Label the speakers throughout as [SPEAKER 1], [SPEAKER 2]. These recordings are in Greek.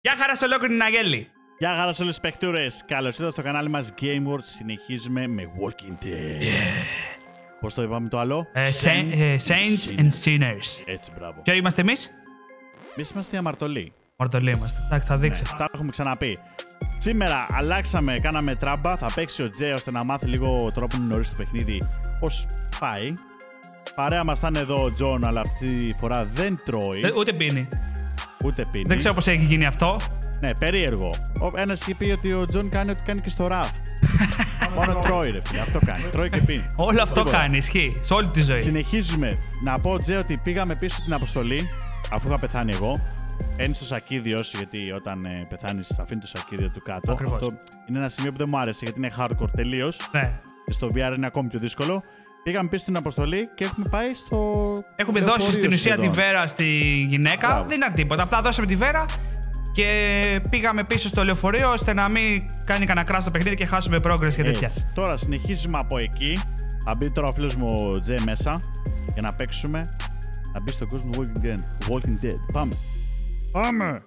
[SPEAKER 1] Γεια χαρά σε ολόκληρη την Αγέλη.
[SPEAKER 2] Γεια χαρά σε όλες τις παιχτούρες. Καλώς ήρθατε στο κανάλι μας Game World. Συνεχίζουμε με Walking Dead. Πώς το είπαμε το άλλο?
[SPEAKER 1] Saints and Sinners.
[SPEAKER 2] Έτσι, μπράβο.
[SPEAKER 1] Ποιο είμαστε εμείς?
[SPEAKER 2] Εμείς είμαστε οι αμαρτωλοί.
[SPEAKER 1] Αμαρτωλοί είμαστε. Εντάξει, θα δείξει.
[SPEAKER 2] Τα έχουμε ξαναπεί. Σήμερα αλλάξαμε, κάναμε τράμπα. Θα παίξει ο Τζέ ώστε να μάθει λίγο τρόπο νωρίς το παιχνίδι πώς πάει. Παρέα μας θα είναι εδώ ο Τζον, αλλά αυτή τη φορά δεν τρώει.
[SPEAKER 1] Ούτε πίνει.
[SPEAKER 2] Ούτε πίνει.
[SPEAKER 1] Δεν ξέρω πώς έχει γίνει αυτό.
[SPEAKER 2] Ναι, περίεργο. Ένας είχε πει ότι ο Τζον κάνει ό,τι κάνει και στο ραφ. Μόνο τρώει, ρε φίλε. Αυτό κάνει. Τρώει και πίνει.
[SPEAKER 1] Όλο αυτό κάνει, ισχύει. Σε όλη τη ζωή.
[SPEAKER 2] Συνεχίζουμε. Να πω, Τζέ, ότι πήγαμε πίσω την αποστολή, αφού είχα πεθάνει εγώ. Μπαίνει στο σακίδιο σου, γιατί όταν πεθάνει, αφήνει το σακίδιο του κάτω.
[SPEAKER 1] Ακριβώς.
[SPEAKER 2] Αυτό είναι ένα σημείο που δεν μου άρεσε, γιατί είναι hardcore τελείως.
[SPEAKER 1] Ναι.
[SPEAKER 2] Και στο VR είναι ακόμη πιο δύσκολο. Πήγαμε πίσω στην αποστολή και έχουμε πάει στο.
[SPEAKER 1] Έχουμε δώσει στην ουσία
[SPEAKER 2] σχεδόν
[SPEAKER 1] τη βέρα στη γυναίκα.
[SPEAKER 2] Μπράβο.
[SPEAKER 1] Δεν ήταν τίποτα. Απλά δώσαμε τη βέρα και πήγαμε πίσω στο λεωφορείο ώστε να μην κάνει κανένα κράσο στο παιχνίδι και χάσουμε progress και τέτοια.
[SPEAKER 2] Έτσι. Τώρα συνεχίζουμε από εκεί. Θα μπει τώρα ο φίλος μου ο Τζέ μέσα για να παίξουμε. Να μπει στον κόσμο Walking Dead. Πάμε. Πάμε!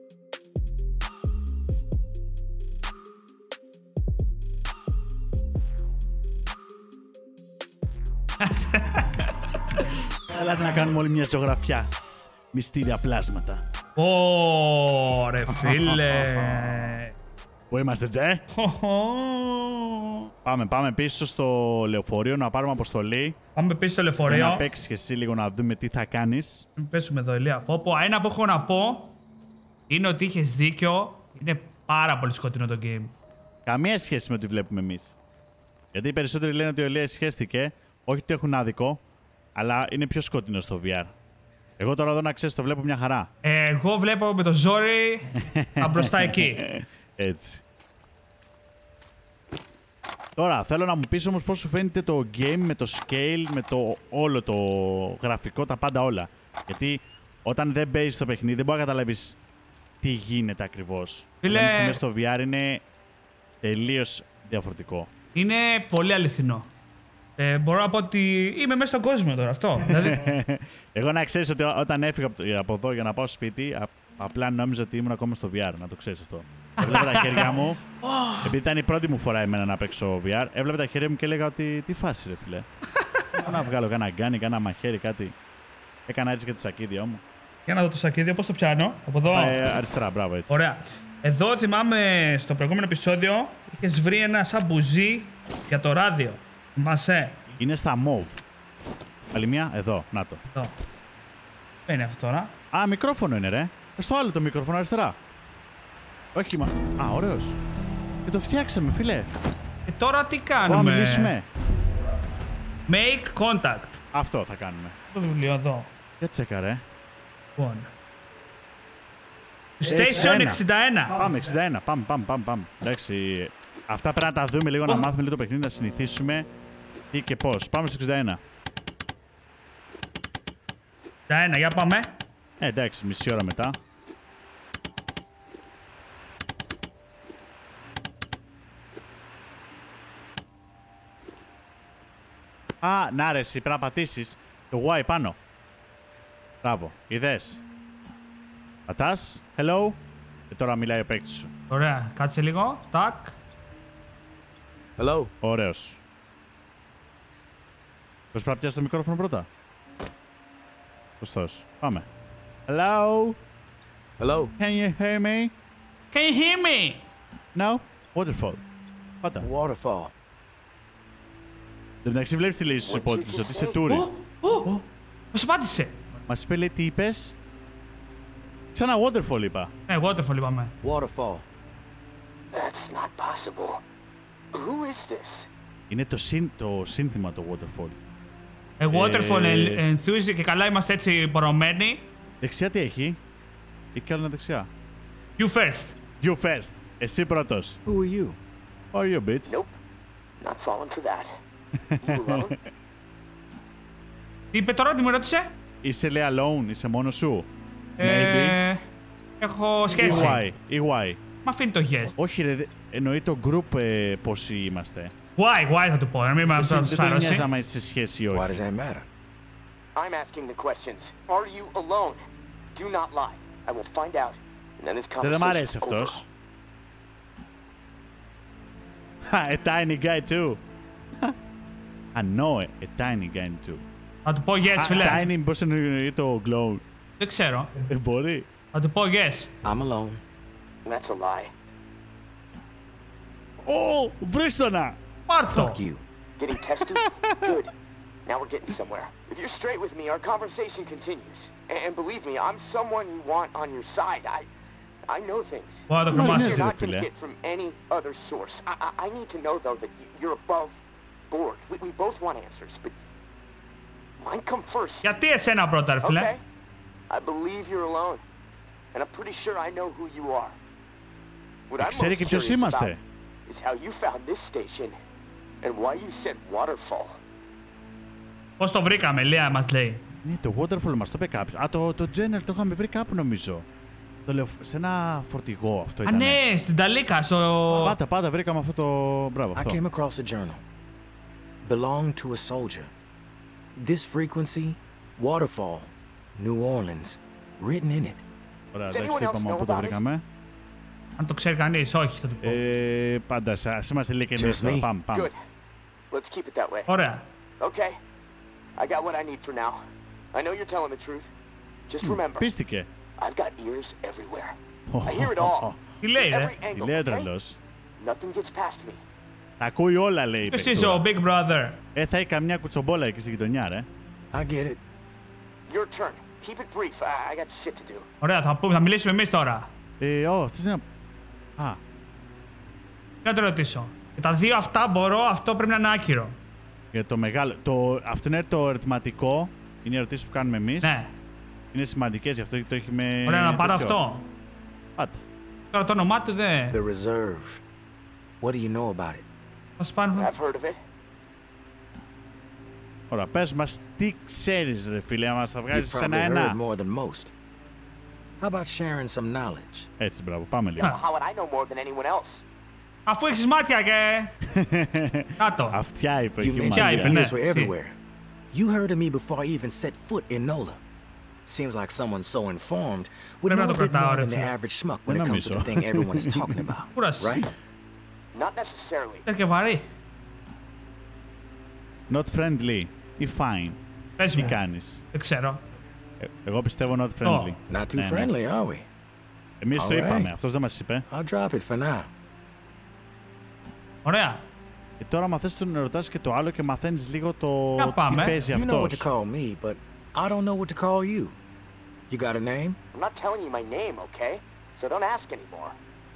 [SPEAKER 2] Ελάτε να κάνουμε όλη μια ζωγραφιά. Μυστήρια πλάσματα.
[SPEAKER 1] Ωρε φίλε.
[SPEAKER 2] Πού είμαστε, Τζέ? Πάμε πίσω στο λεωφορείο να πάρουμε αποστολή.
[SPEAKER 1] Πάμε πίσω στο
[SPEAKER 2] Να
[SPEAKER 1] λεωφορείο.
[SPEAKER 2] παίξεις και εσύ λίγο να δούμε τι θα κάνεις.
[SPEAKER 1] Μην πέσουμε εδώ, Ηλία. Ένα που έχω να πω είναι ότι είχες δίκιο. Είναι πάρα πολύ σκοτεινό το game.
[SPEAKER 2] Καμία σχέση με ό,τι βλέπουμε εμείς. Γιατί οι περισσότεροι λένε ότι ο Ηλίας σχέστηκε. Όχι ότι έχουν άδικο, αλλά είναι πιο σκοτεινό στο VR. Εγώ τώρα εδώ να ξέρεις το βλέπω μια χαρά.
[SPEAKER 1] Εγώ βλέπω με το ζόρι μπροστά εκεί.
[SPEAKER 2] Έτσι. Τώρα θέλω να μου πεις όμως πώς σου φαίνεται το game με το scale, με το όλο το γραφικό, τα πάντα όλα. Γιατί όταν δεν παίζεις το παιχνίδι δεν μπορεί να καταλάβεις τι γίνεται ακριβώς.
[SPEAKER 1] Φίλε...
[SPEAKER 2] Όταν είσαι μέσα στο VR είναι τελείως διαφορετικό.
[SPEAKER 1] Είναι πολύ αληθινό. Μπορώ να πω ότι είμαι μέσα στον κόσμο τώρα αυτό. Δηλαδή...
[SPEAKER 2] Εγώ να ξέρεις ότι όταν έφυγα από εδώ για να πάω στο σπίτι, απλά νόμιζα ότι ήμουν ακόμα στο VR, να το ξέρεις αυτό. Έβλεπα τα χέρια μου, επειδή ήταν η πρώτη μου φορά εμένα να παίξω VR, έβλεπα τα χέρια μου και έλεγα ότι τι φάση ρε φίλε. Να βγάλω κάνα γκάνι, κάνα μαχαίρι, κάτι. Έκανα έτσι και το σακίδιο μου.
[SPEAKER 1] Για να δω το σακίδιο, πώς το πιάνω, από εδώ.
[SPEAKER 2] Αριστερά, μπράβο έτσι.
[SPEAKER 1] Ωραία. Εδώ θυμάμαι στο προηγούμενο επεισόδιο είχες βρει ένα σαν μπουζί για το ράδιο. Θυμάσαι.
[SPEAKER 2] Είναι στα μοβ. Άλλη μία, εδώ, να το.
[SPEAKER 1] Εδώ. Δεν είναι αυτό τώρα.
[SPEAKER 2] Α, μικρόφωνο είναι ρε. Στο άλλο το μικρόφωνο αριστερά. Όχι, Α, ωραίος. Και το φτιάξαμε, φίλε.
[SPEAKER 1] Και τώρα τι κάνουμε?
[SPEAKER 2] Πάμε να μιλήσουμε.
[SPEAKER 1] Make contact.
[SPEAKER 2] Αυτό θα κάνουμε.
[SPEAKER 1] Το βιβλίο εδώ.
[SPEAKER 2] Για τσέκα, ρε.
[SPEAKER 1] Λοιπόν. Station 61.
[SPEAKER 2] Πάμε, 61. Πάμε. Εντάξει. Αυτά πρέπει να τα δούμε λίγο, να μάθουμε λίγο το παιχνίδι, να συνηθίσουμε τι και πώς. Πάμε στο 61.
[SPEAKER 1] 61, για πάμε.
[SPEAKER 2] Εντάξει, μισή ώρα μετά. Α, να ρε, εσύ πρέπει να πατήσεις το Y πάνω. Μπράβο, είδες. Πατάς, hello. Και τώρα μιλάει ο παίκτης σου.
[SPEAKER 1] Ωραία, κάτσε λίγο. Τάκ.
[SPEAKER 3] Hello.
[SPEAKER 2] Ωραίος. Πώς πρέπει να πιάσεις το μικρόφωνο πρώτα? Σωστός. Πάμε. Hello.
[SPEAKER 3] Hello.
[SPEAKER 2] Can you hear me?
[SPEAKER 1] Can you hear me?
[SPEAKER 2] No. Waterfall. Πάτα.
[SPEAKER 3] Waterfall.
[SPEAKER 2] Εν τω μεταξύ βλέπεις τι λέει στους υπότιτλους, ότι είσαι tourist.
[SPEAKER 1] Πώς απάντησε?
[SPEAKER 2] Μας είπε, λέει, τι είπες? Ξανά waterfall είπα.
[SPEAKER 1] Waterfall είπαμε.
[SPEAKER 3] Waterfall.
[SPEAKER 4] That's not possible. Who is this?
[SPEAKER 2] Είναι το σύνθημα το waterfall.
[SPEAKER 1] Waterfall enthusiast και καλά είμαστε έτσι πορωμένοι.
[SPEAKER 2] Δεξιά τι έχει? Ή κι άλλο είναι δεξιά.
[SPEAKER 1] You first.
[SPEAKER 2] You first. Εσύ πρώτος.
[SPEAKER 3] Who are you?
[SPEAKER 2] Who are you, bitch?
[SPEAKER 4] Nope. Not falling for that. You alone?
[SPEAKER 1] Τι είπε τώρα, τι μου ρώτησε?
[SPEAKER 2] Είσαι, λέει, alone, είσαι μόνος σου. Maybe.
[SPEAKER 1] Έχω σχέση.
[SPEAKER 2] EY.
[SPEAKER 1] Μα αφήνει το yes.
[SPEAKER 2] Όχι ρε, εννοεί το group πόσοι είμαστε.
[SPEAKER 1] Why θα του πω, να μην με αυτό
[SPEAKER 2] Δεν το νοιάζει άμα είσαι σε σχέση ή
[SPEAKER 3] Why
[SPEAKER 2] όχι.
[SPEAKER 3] does that matter?
[SPEAKER 4] I'm asking the questions. Are you alone? Do not lie. I will find out, then this
[SPEAKER 2] Δεν μ'
[SPEAKER 4] conversation's
[SPEAKER 2] αρέσει
[SPEAKER 4] over.
[SPEAKER 2] αυτός. A tiny guy too. I know it. A tiny guy too.
[SPEAKER 1] Θα του πω yes, φίλε.
[SPEAKER 2] Tiny, πώς εννοεί το glow.
[SPEAKER 1] Δεν ξέρω.
[SPEAKER 2] Μπορεί.
[SPEAKER 1] Θα του πω yes.
[SPEAKER 3] I'm alone.
[SPEAKER 4] That's a lie.
[SPEAKER 2] Ω, βρίστονα!
[SPEAKER 1] Πάρτο.
[SPEAKER 3] Fuck you.
[SPEAKER 4] Getting tested? Good. Now we're getting somewhere. If you're straight with me, our conversation continues. And believe me, I'm someone you want on your side. I know things.
[SPEAKER 1] Μπορώ να το
[SPEAKER 2] Μας
[SPEAKER 1] κρεμάσω.
[SPEAKER 2] νοιάζει,
[SPEAKER 4] You're
[SPEAKER 2] ρε
[SPEAKER 4] not going
[SPEAKER 2] φίλε.
[SPEAKER 4] to get from any other source. I need to know, though, that you're above board. We both want answers, but mine come first.
[SPEAKER 1] Γιατί εσένα πρώτα, ρε φίλε.
[SPEAKER 4] Okay? I believe you're alone. And I'm pretty sure I know who you are. What I'm
[SPEAKER 2] Ξέρει
[SPEAKER 4] most
[SPEAKER 2] και ποιος
[SPEAKER 4] curious
[SPEAKER 2] είμαστε.
[SPEAKER 4] about is how you found this station and why you said waterfall.
[SPEAKER 1] Πώς το βρήκαμε, Λία μας λέει.
[SPEAKER 2] Ναι, το waterfall μας το είπε κάποιος. Α, το Jenner το είχαμε βρει κάπου νομίζω. Σε ένα φορτηγό αυτό
[SPEAKER 1] Α,
[SPEAKER 2] ήταν.
[SPEAKER 1] ναι, στην Ταλίκα, στο...
[SPEAKER 2] Πάντα βρήκαμε αυτό το... Μπράβο,
[SPEAKER 3] I
[SPEAKER 2] αυτό.
[SPEAKER 3] came across a journal. Belonged to a soldier. This frequency, waterfall, New Orleans, written in it.
[SPEAKER 2] Ωραία,
[SPEAKER 4] Does
[SPEAKER 2] εντάξει,
[SPEAKER 4] anyone
[SPEAKER 2] το
[SPEAKER 4] else
[SPEAKER 2] είπαμε
[SPEAKER 4] know
[SPEAKER 2] από το
[SPEAKER 4] about it?
[SPEAKER 2] βρήκαμε.
[SPEAKER 1] Αν το ξέρει κανείς, όχι, θα του πω.
[SPEAKER 2] Πάντα, ας είμαστε λίγοι και εμείς
[SPEAKER 3] Just
[SPEAKER 2] τώρα.
[SPEAKER 3] me.
[SPEAKER 2] Πάμε.
[SPEAKER 4] Good. Let's keep it that way.
[SPEAKER 1] Ωραία.
[SPEAKER 4] Okay. I got what I need for now. I know you're telling the truth. Just remember,
[SPEAKER 2] Πίστηκε.
[SPEAKER 4] I've got ears everywhere. I hear it all.
[SPEAKER 1] Τι λέει, ρε.
[SPEAKER 4] Every
[SPEAKER 2] Τι
[SPEAKER 4] angle,
[SPEAKER 2] λέει
[SPEAKER 4] okay?
[SPEAKER 2] τρελός.
[SPEAKER 4] Nothing gets past me.
[SPEAKER 2] Τα ακούει όλα, λέει. η
[SPEAKER 1] Ποιος
[SPEAKER 2] παιχτούρα.
[SPEAKER 1] είσαι ο Big Brother.
[SPEAKER 2] Θα έχει καμιά κουτσομπόλα εκεί στη γειτονιά, ρε.
[SPEAKER 3] I get it.
[SPEAKER 4] Your turn. Keep it brief. I got shit to do.
[SPEAKER 1] Ωραία, θα μιλήσουμε εμείς τώρα.
[SPEAKER 2] Αυτός είναι... Α,
[SPEAKER 1] Να το ρωτήσω. Και τα δύο αυτά μπορώ, αυτό πρέπει να είναι άκυρο.
[SPEAKER 2] για το μεγάλο... Αυτό είναι το ερωτηματικό. Είναι οι ερωτήσεις που κάνουμε εμείς.
[SPEAKER 1] Ναι.
[SPEAKER 2] Είναι σημαντικές, γι' αυτό το έχει με...
[SPEAKER 1] Ωραία, να πάρω
[SPEAKER 2] τέτοιο.
[SPEAKER 1] αυτό.
[SPEAKER 2] Πάτε.
[SPEAKER 1] Τώρα το όνομά του δεν...
[SPEAKER 3] The reserve. What do you know about it?
[SPEAKER 1] Θα σου πάρουμε...
[SPEAKER 4] I've heard of it.
[SPEAKER 2] Ωραία, πες μας τι ξέρεις, ρε φίλε, μας θα
[SPEAKER 3] You've
[SPEAKER 2] βγάζεις
[SPEAKER 3] probably heard
[SPEAKER 2] ένα-ένα.
[SPEAKER 3] more than most. How about sharing some knowledge?
[SPEAKER 2] Έτσι, μπράβο, πάμε λίγο.
[SPEAKER 4] How would I know more than anyone else?
[SPEAKER 1] Αφού έχεις μάτια και... Κάτω.
[SPEAKER 2] Αυτιά είπε
[SPEAKER 3] You
[SPEAKER 2] εκεί ο
[SPEAKER 3] mentioned
[SPEAKER 1] Mike.
[SPEAKER 3] your
[SPEAKER 1] Yeah,
[SPEAKER 3] ears
[SPEAKER 1] but
[SPEAKER 3] were
[SPEAKER 1] see.
[SPEAKER 3] everywhere. You heard of me before I even set foot in NOLA. Seems like someone so informed would
[SPEAKER 1] Πρέπει
[SPEAKER 3] know
[SPEAKER 1] να
[SPEAKER 3] a
[SPEAKER 1] το
[SPEAKER 3] bit
[SPEAKER 1] κρατάω,
[SPEAKER 3] more
[SPEAKER 1] ρε
[SPEAKER 3] than the
[SPEAKER 1] φίλε.
[SPEAKER 3] average schmuck when
[SPEAKER 2] Δεν
[SPEAKER 3] it comes to the
[SPEAKER 2] νομίζω.
[SPEAKER 3] thing everyone is talking about.
[SPEAKER 1] Κούρασε.
[SPEAKER 3] Right?
[SPEAKER 4] Not necessarily.
[SPEAKER 1] Είναι και βαρύ.
[SPEAKER 2] Not friendly ή fine.
[SPEAKER 1] Πες
[SPEAKER 2] Τι
[SPEAKER 1] μου.
[SPEAKER 2] κάνεις.
[SPEAKER 1] Δεν ξέρω.
[SPEAKER 2] Εγώ πιστεύω not friendly.
[SPEAKER 3] Not too
[SPEAKER 2] Ναι, ναι.
[SPEAKER 3] friendly, are we?
[SPEAKER 2] Εμείς το
[SPEAKER 3] Alright.
[SPEAKER 2] είπαμε, αυτός δεν μας είπε.
[SPEAKER 3] I'll drop it for now.
[SPEAKER 1] Ωραία.
[SPEAKER 2] Και τώρα μαθαίνεις τον ρωτάς και το άλλο και μαθαίνεις λίγο το
[SPEAKER 1] Για
[SPEAKER 2] τι
[SPEAKER 1] πάμε.
[SPEAKER 2] παίζει
[SPEAKER 3] You know what to
[SPEAKER 2] αυτός.
[SPEAKER 3] call me, but I don't know what to call you. You got a name?
[SPEAKER 4] I'm not telling you my name, okay? So don't ask anymore.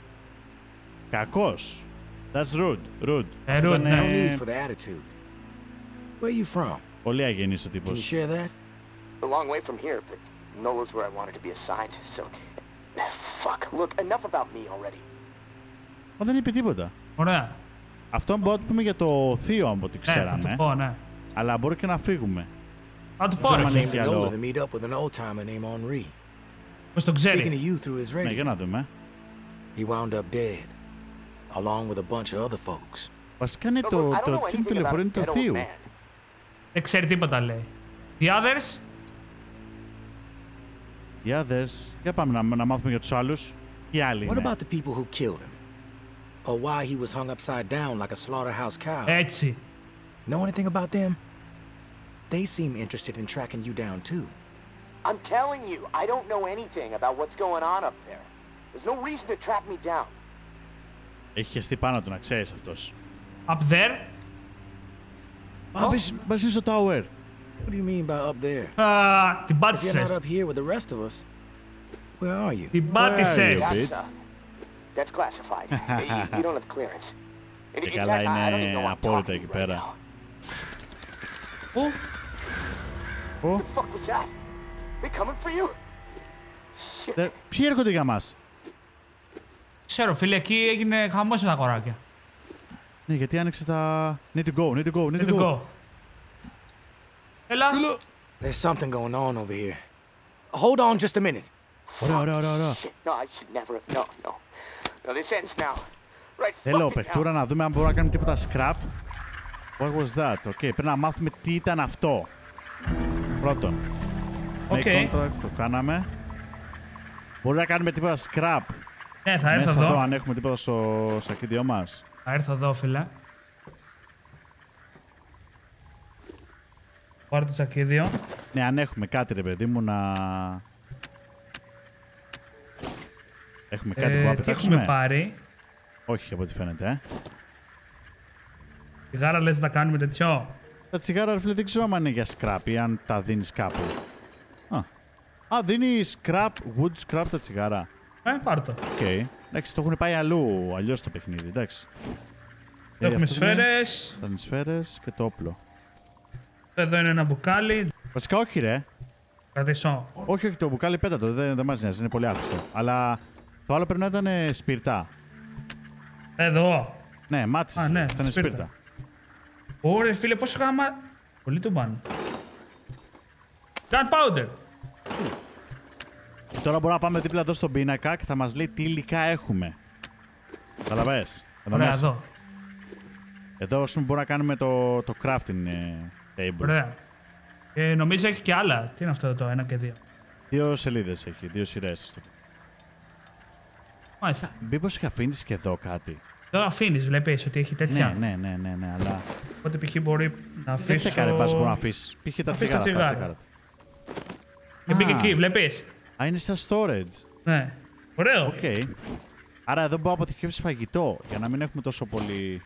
[SPEAKER 2] Κακός. That's rude. Rude.
[SPEAKER 1] Rude,
[SPEAKER 2] Ήταν,
[SPEAKER 1] ναι.
[SPEAKER 3] No need for the attitude. Where you from?
[SPEAKER 2] πολύ αγενής ο
[SPEAKER 3] Can you
[SPEAKER 2] τύπος.
[SPEAKER 3] share that?
[SPEAKER 4] A long way from here, but NOLA's where I wanted to be assigned, so... Fuck, look, enough about me already.
[SPEAKER 2] Μα δεν είπε τίποτα.
[SPEAKER 1] Ωραία.
[SPEAKER 2] Αυτό μπορούμε να το πούμε για το θείο, από ό,τι
[SPEAKER 1] Ναι, θα
[SPEAKER 2] ξέραμε.
[SPEAKER 1] του πω, ναι.
[SPEAKER 2] Αλλά μπορεί και να φύγουμε.
[SPEAKER 1] Θα του πω,
[SPEAKER 2] Ξέρω
[SPEAKER 1] ρε
[SPEAKER 2] αν
[SPEAKER 1] φίλε.
[SPEAKER 2] έχει
[SPEAKER 3] Came to
[SPEAKER 2] άλλο.
[SPEAKER 3] NOLA to meet up with an old timer named Henri.
[SPEAKER 1] Πώς τον
[SPEAKER 3] Speaking to
[SPEAKER 1] ξέρει.
[SPEAKER 3] you through his
[SPEAKER 2] Ναι, για
[SPEAKER 3] radio.
[SPEAKER 2] να δούμε.
[SPEAKER 3] He wound up dead, along with a bunch of other folks.
[SPEAKER 2] Βασικά είναι
[SPEAKER 4] No,
[SPEAKER 2] το
[SPEAKER 4] look, I don't know
[SPEAKER 2] εκείνο το
[SPEAKER 4] anything about
[SPEAKER 2] λεωφορείο είναι
[SPEAKER 4] that
[SPEAKER 2] του
[SPEAKER 4] old
[SPEAKER 2] θείου.
[SPEAKER 4] man.
[SPEAKER 1] Δεν ξέρει τίποτα, λέει. The others.
[SPEAKER 2] Οι others. Για πάμε να μάθουμε για τους άλλους. Οι άλλοι
[SPEAKER 3] What
[SPEAKER 2] είναι.
[SPEAKER 3] about the people who killed him? Or why he was hung upside down like a slaughterhouse cow?
[SPEAKER 1] Έτσι.
[SPEAKER 3] Know anything about them? They seem interested in tracking you down too.
[SPEAKER 4] I'm telling you, I don't know anything about what's going on up there. There's no reason to track me down.
[SPEAKER 2] Έχει χεστεί πάνω του, να ξέρεις αυτός.
[SPEAKER 1] Up there.
[SPEAKER 2] Μας είναι στο tower.
[SPEAKER 3] What do you mean by up there?
[SPEAKER 1] Α, την
[SPEAKER 3] If you're not
[SPEAKER 1] πάτησες.
[SPEAKER 3] up here with the rest of us, where are you?
[SPEAKER 1] Την
[SPEAKER 2] Where
[SPEAKER 1] πάτησες.
[SPEAKER 2] are you?
[SPEAKER 4] That's,
[SPEAKER 2] Bitch.
[SPEAKER 4] that's classified. you don't have clearance. In
[SPEAKER 2] Και
[SPEAKER 4] fact,
[SPEAKER 2] καλά
[SPEAKER 4] I don't even know
[SPEAKER 2] είναι
[SPEAKER 4] why I'm
[SPEAKER 2] απόρριτα
[SPEAKER 4] talking
[SPEAKER 2] εκεί
[SPEAKER 4] right
[SPEAKER 2] πέρα.
[SPEAKER 4] now.
[SPEAKER 1] Πού?
[SPEAKER 2] Ω,
[SPEAKER 4] What the fuck was that? They coming for you? Shit.
[SPEAKER 2] ποιοι έρχονται για μας.
[SPEAKER 1] Ξέρω, φίλε, εκεί έγινε χαμός με τα κοράκια.
[SPEAKER 2] Ναι, γιατί άνοιξε τα... Need to go, need to go, need
[SPEAKER 1] Let
[SPEAKER 2] to
[SPEAKER 1] it
[SPEAKER 2] go.
[SPEAKER 1] go. Έλα.
[SPEAKER 3] There's something going on over here. Hold on just a minute.
[SPEAKER 2] Ωραία, ωραία, ωραία, ωραία.
[SPEAKER 4] Shit. No, I should never have. No, no. No, this ends now. Right.
[SPEAKER 2] Θέλω
[SPEAKER 4] fucking
[SPEAKER 2] παιχτούρα
[SPEAKER 4] now.
[SPEAKER 2] να δούμε αν μπορούμε να κάνουμε τίποτα scrap. What was that? Οκ, πρέπει να μάθουμε τι ήταν αυτό. Πρώτον.
[SPEAKER 1] Οκ.
[SPEAKER 2] Make contract, το κάναμε. Μπορεί να κάνουμε τίποτα scrap.
[SPEAKER 1] Ναι, θα έρθω
[SPEAKER 2] Μέσα εδώ,
[SPEAKER 1] εδώ.
[SPEAKER 2] αν έχουμε τίποτα στο σακίδιο μας.
[SPEAKER 1] Θα έρθω εδώ, φίλε. Πάρω το σακίδιο.
[SPEAKER 2] Ναι, αν έχουμε κάτι, ρε παιδί μου, να. Έχουμε κάτι που να
[SPEAKER 1] Τι
[SPEAKER 2] πετάξουμε.
[SPEAKER 1] έχουμε πάρει.
[SPEAKER 2] Όχι, από ό,τι φαίνεται,
[SPEAKER 1] Σιγάρα λες να τα κάνουμε τέτοιο.
[SPEAKER 2] Τα τσιγάρα, ρε φίλε, δεν ξέρω αν είναι για scrap ή αν τα δίνεις κάπου. Α, δίνει scrap, wood scrap τα τσιγάρα.
[SPEAKER 1] Πάρ' το.
[SPEAKER 2] Οκ. Εντάξει, το έχουν πάει αλλιώς το παιχνίδι, εντάξει.
[SPEAKER 1] Έχουμε
[SPEAKER 2] αυτό είναι
[SPEAKER 1] σφαίρες.
[SPEAKER 2] Τα σφαίρες και το όπλο.
[SPEAKER 1] Εδώ είναι ένα μπουκάλι.
[SPEAKER 2] Βασικά όχι, ρε.
[SPEAKER 1] Κρατήσω.
[SPEAKER 2] Όχι, το μπουκάλι πέτα το, δεν μας νοιάζει, είναι πολύ άχρηστο. Αλλά το άλλο πρέπει να ήταν σπιρτά.
[SPEAKER 1] Εδώ.
[SPEAKER 2] Ναι, μάτσες,
[SPEAKER 1] ναι,
[SPEAKER 2] ήταν
[SPEAKER 1] σπίρτα.
[SPEAKER 2] σπιρτά.
[SPEAKER 1] Ωραία, φίλε, πόσο γάμα. Πολύ του πάνω. Gunpowder.
[SPEAKER 2] Και τώρα μπορούμε να πάμε δίπλα εδώ στον πίνακα και θα μας λέει τι υλικά έχουμε. Καταλαβες.
[SPEAKER 1] Ωραία, εδώ.
[SPEAKER 2] Εδώ, ας πούμε, μπορούμε να κάνουμε το crafting table.
[SPEAKER 1] Ωραία. Νομίζω έχει και άλλα. Τι είναι αυτό το 1 και 2.
[SPEAKER 2] 2 σελίδες έχει, 2 σειρές.
[SPEAKER 1] Μάλιστα.
[SPEAKER 2] Μήπως είχε αφήνεις και εδώ κάτι.
[SPEAKER 1] Εδώ αφήνει, βλέπει ότι έχει τέτοια.
[SPEAKER 2] Ναι, αλλά.
[SPEAKER 1] Οπότε π.χ. μπορεί να
[SPEAKER 2] Δεν
[SPEAKER 1] αφήσει.
[SPEAKER 2] τσεκάρε, πας μπορεί να αφήσεις. Π.χ. τα
[SPEAKER 1] Αφήσεις τα
[SPEAKER 2] τσιγάρα.
[SPEAKER 1] τσιγάρα. Και μπήκε εκεί, βλέπει.
[SPEAKER 2] Α, είναι σαν storage.
[SPEAKER 1] Ναι. Ωραίο.
[SPEAKER 2] Οκ. Άρα εδώ μπορώ να αποθηκεύσει φαγητό για να μην έχουμε τόσο πολύ.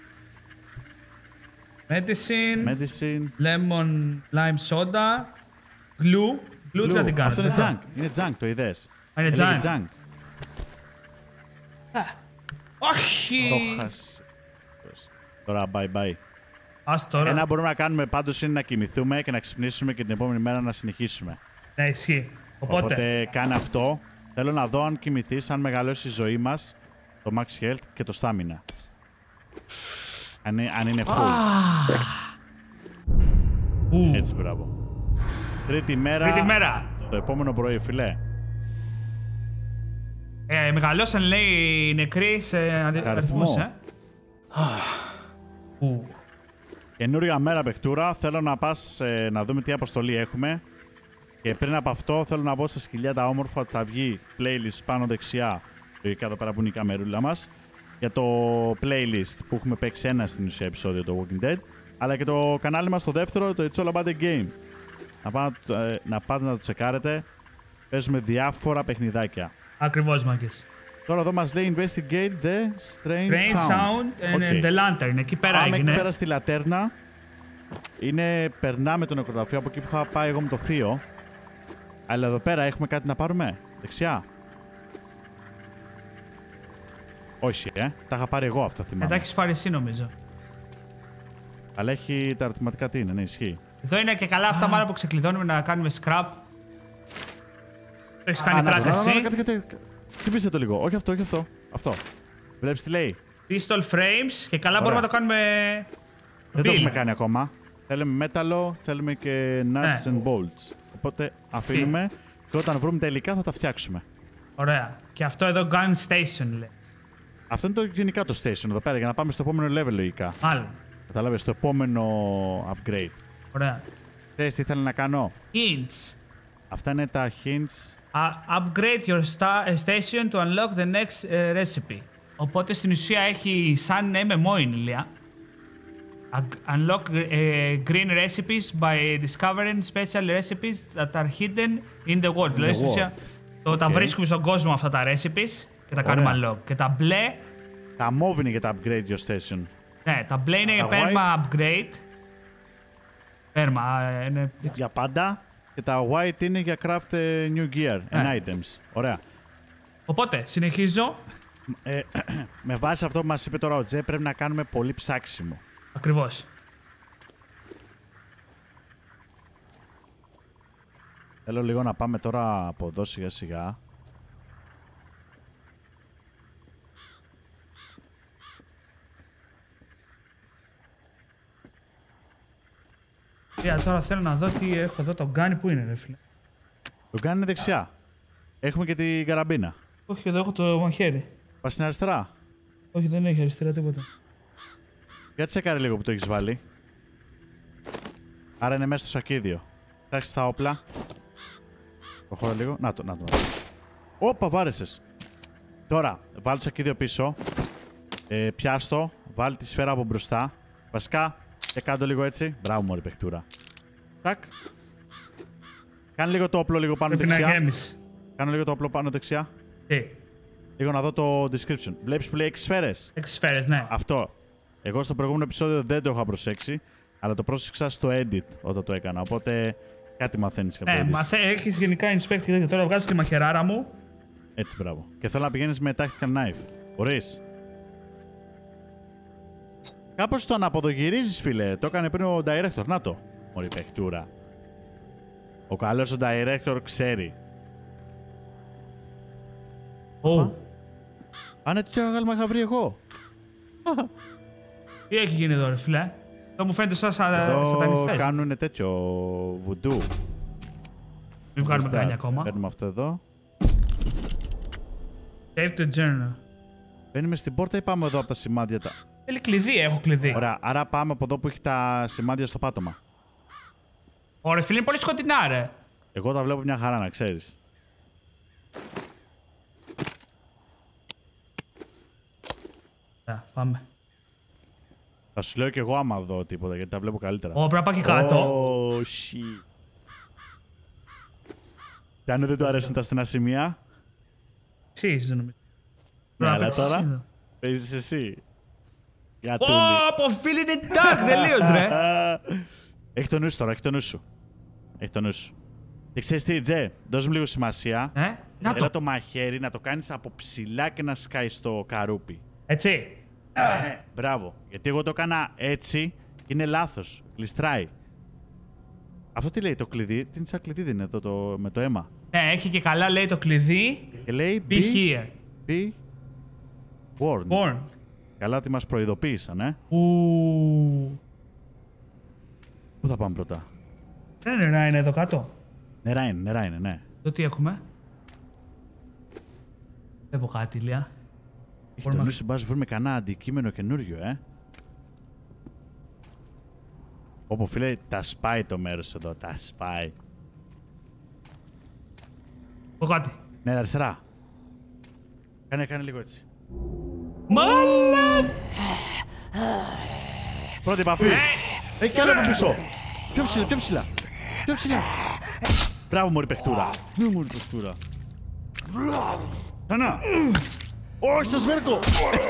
[SPEAKER 1] Medicine, lemon, lime soda, glue. Glue τι να την κάνω.
[SPEAKER 2] Αυτό είναι junk. Είναι junk, το είδες.
[SPEAKER 1] Είναι
[SPEAKER 2] Έλεγε
[SPEAKER 1] junk.
[SPEAKER 2] junk.
[SPEAKER 1] Όχι!
[SPEAKER 2] Το χάσει. Τώρα bye bye.
[SPEAKER 1] Ας τώρα.
[SPEAKER 2] Ένα μπορούμε να κάνουμε πάντως είναι να κοιμηθούμε και να ξυπνήσουμε και την επόμενη μέρα να συνεχίσουμε.
[SPEAKER 1] Ναι, ισχύει.
[SPEAKER 2] Οπότε κάνε αυτό. Θέλω να δω αν κοιμηθείς, αν μεγαλώσει η ζωή μας, το max health και το stamina. Αν είναι full. Έτσι, μπράβο. Τρίτη μέρα. Το επόμενο πρωί, φιλέ.
[SPEAKER 1] Μεγαλώσαν, λέει, οι νεκροί σε αριθμούς,
[SPEAKER 2] Καινούρια μέρα, παιχτούρα. Θέλω να πας να δούμε τι αποστολή έχουμε. Και πριν από αυτό, θέλω να μπω στα σκυλιά τα όμορφα ότι θα βγει playlist πάνω δεξιά. Λογικά εδώ πέρα που είναι η καμερούλα μας. Για το playlist που έχουμε παίξει ένα στην ουσία επεισόδιο, το Walking Dead. Αλλά και το κανάλι μας το δεύτερο, το It's All About the Game. Να πάτε να το τσεκάρετε. Παίζουμε διάφορα παιχνιδάκια.
[SPEAKER 1] Ακριβώς, μάγκες.
[SPEAKER 2] Τώρα εδώ μας λέει Investigate the Strange
[SPEAKER 1] Sound and the Lantern. Εκεί πέρα
[SPEAKER 2] Πάμε
[SPEAKER 1] έγινε.
[SPEAKER 2] εκεί πέρα στη λατέρνα. Περνάμε το νεκροταφείο από εκεί που είχα πάει εγώ με το θείο. Αλλά εδώ πέρα έχουμε κάτι να πάρουμε. Δεξιά. Όχι, τα είχα πάρει εγώ αυτά, θυμάμαι.
[SPEAKER 1] Τα έχεις πάρει εσύ, νομίζω.
[SPEAKER 2] Αλλά έχει τα ερωτηματικά τι είναι, ναι, ισχύει.
[SPEAKER 1] Εδώ είναι και καλά αυτά μάλλον που ξεκλειδώνουμε να κάνουμε scrap. Το έχεις κάνει τράκα εσύ.
[SPEAKER 2] Τσιμπήστε το λίγο. Όχι αυτό, όχι αυτό. Αυτό. Βλέπεις τι λέει.
[SPEAKER 1] Pistol frames και καλά μπορούμε να το κάνουμε.
[SPEAKER 2] Δεν το έχουμε κάνει ακόμα. Θέλουμε μέταλλο, θέλουμε και nuts and bolts. Οπότε αφήνουμε και όταν βρούμε τα υλικά θα τα φτιάξουμε.
[SPEAKER 1] Ωραία. Και αυτό εδώ gun station λέει.
[SPEAKER 2] Αυτό είναι το γενικά το station εδώ πέρα για να πάμε στο επόμενο level λογικά.
[SPEAKER 1] Μάλλον.
[SPEAKER 2] Κατάλαβες, στο επόμενο upgrade.
[SPEAKER 1] Ωραία.
[SPEAKER 2] Ξέρεις τι ήθελα να κάνω.
[SPEAKER 1] Hints.
[SPEAKER 2] Αυτά είναι τα hints.
[SPEAKER 1] Upgrade your station to unlock the next recipe. Οπότε στην ουσία έχει σαν MMO είναι, Ηλία. Unlock green recipes by discovering special recipes that are hidden in the world. Δηλαδή στην ουσία τα βρίσκουμε στον κόσμο αυτά τα recipes και τα κάνουμε unlock. Και τα μπλε.
[SPEAKER 2] Τα mauve είναι για τα upgrade your station.
[SPEAKER 1] Ναι, τα μπλε είναι για perma upgrade. Perma.
[SPEAKER 2] Για πάντα. Και τα white είναι για craft new gear and items. Ωραία.
[SPEAKER 1] Οπότε, συνεχίζω.
[SPEAKER 2] Με βάση αυτό που μας είπε τώρα ο Τζε, πρέπει να κάνουμε πολύ ψάξιμο.
[SPEAKER 1] Ακριβώς.
[SPEAKER 2] Θέλω λίγο να πάμε τώρα από εδώ σιγά σιγά.
[SPEAKER 1] Τώρα θέλω να δω τι έχω εδώ. Το γκάνι που είναι, ρε φίλε.
[SPEAKER 2] Το γκάνι είναι δεξιά. Έχουμε και την καραμπίνα.
[SPEAKER 1] Όχι, εδώ έχω το μαχαίρι.
[SPEAKER 2] Πας στην αριστερά.
[SPEAKER 1] Όχι, δεν έχει αριστερά τίποτα.
[SPEAKER 2] Για τσεκάρε λίγο που το έχεις βάλει. Άρα είναι μέσα στο σακίδιο. Κοιτάξτε τα όπλα. Προχωρώ λίγο. Να το. Όπα, βάρεσες. Τώρα, βάλει το σακίδιο πίσω. Πιάστο. Βάλει τη σφαίρα από μπροστά. Βασικά, και κάτω λίγο έτσι. Μπράβο, μωρή παιχτούρα. Τάκ. Κάνε λίγο το όπλο λίγο πάνω δεξιά. Κάνω λίγο το όπλο πάνω δεξιά.
[SPEAKER 1] Τι.
[SPEAKER 2] Λίγο να δω το description. Βλέπεις που λέει 6 σφαίρες.
[SPEAKER 1] 6 σφαίρες, ναι.
[SPEAKER 2] Αυτό. Εγώ στο προηγούμενο επεισόδιο δεν το είχα προσέξει, αλλά το πρόσεξα στο edit όταν το έκανα. Οπότε κάτι μαθαίνεις από το edit.
[SPEAKER 1] Έχεις γενικά inspect και τώρα βγάζω τη μαχαιράρα μου.
[SPEAKER 2] Έτσι, μπράβο. Και θέλω να πηγαίνεις με tactical knife. Μπορείς. Κάπως το αναποδογυρίζεις, φίλε. Το έκανε πριν ο director. Να το. Μωρή παιχτούρα. Ο καλός ο director ξέρει. Αν τέτοιο άγαλμα είχα βρει εγώ.
[SPEAKER 1] Τι έχει γίνει εδώ, ρε φίλε. Εδώ μου φαίνεται σαν σατανιστές.
[SPEAKER 2] Κάνουνε τέτοιο βουντού.
[SPEAKER 1] Μην βγάλουμε κανένα ακόμα.
[SPEAKER 2] Παίρνουμε αυτό εδώ.
[SPEAKER 1] Save the journal.
[SPEAKER 2] Μπαίνουμε στην πόρτα ή πάμε εδώ από τα σημάδια τα.
[SPEAKER 1] Θέλει κλειδί, έχω κλειδί.
[SPEAKER 2] Ωραία, άρα πάμε από εδώ που έχει τα σημάδια στο πάτωμα.
[SPEAKER 1] Ωραία, φίλε, είναι πολύ σκοτεινά, ρε.
[SPEAKER 2] Εγώ τα βλέπω μια χαρά, να ξέρεις.
[SPEAKER 1] Πάμε.
[SPEAKER 2] Θα σου λέω κι εγώ άμα δω τίποτα, γιατί τα βλέπω καλύτερα.
[SPEAKER 1] Πρέπει να πάω και κάτω.
[SPEAKER 2] Shit. Και αν δεν του αρέσουν τα στενά σημεία.
[SPEAKER 1] Εσύ, δεν νομίζω.
[SPEAKER 2] Ναι, αλλά τώρα παίζεις εσύ.
[SPEAKER 1] Πω, φίλε, είναι dark τελείως, ρε.
[SPEAKER 2] Έχει το νου σου τώρα, έχει το νου σου. Έχει το νου σου. Και ξέρεις τι, Τζε, δώσ' μου λίγο σημασία. Έλα το μαχαίρι να το κάνεις από ψηλά και να σκάει στο καρούπι.
[SPEAKER 1] Έτσι.
[SPEAKER 2] Μπράβο. Γιατί εγώ το έκανα έτσι και είναι λάθος. Γλιστράει. Αυτό τι λέει το κλειδί, τι είναι σαν κλειδί δεν είναι εδώ με το αίμα.
[SPEAKER 1] Ναι, έχει και καλά λέει το κλειδί.
[SPEAKER 2] Και λέει
[SPEAKER 1] Be here.
[SPEAKER 2] Be warned.
[SPEAKER 1] Warned.
[SPEAKER 2] Καλά ότι μας προειδοποίησαν, Πού θα πάμε πρώτα?
[SPEAKER 1] Νερά είναι εδώ κάτω.
[SPEAKER 2] Νερά είναι, ναι.
[SPEAKER 1] Εδώ τι έχουμε? Δεν πω κάτι, Ηλία.
[SPEAKER 2] Έχει το νου σου, μπας βρούμε κανένα αντικείμενο καινούριο, Όπω φίλε, τα σπάει το μέρος εδώ, τα σπάει.
[SPEAKER 1] Πω κάτι.
[SPEAKER 2] Ναι, αριστερά. Κάνε λίγο έτσι.
[SPEAKER 1] Μάλλον!
[SPEAKER 2] Πρώτη επαφή. Έχει κι άλλο από πίσω. Πιο ψηλά. Μπράβο, μωρή παιχτούρα. Ναι, μωρή παιχτούρα. Ξανά. Όχι, στο σβέρκο.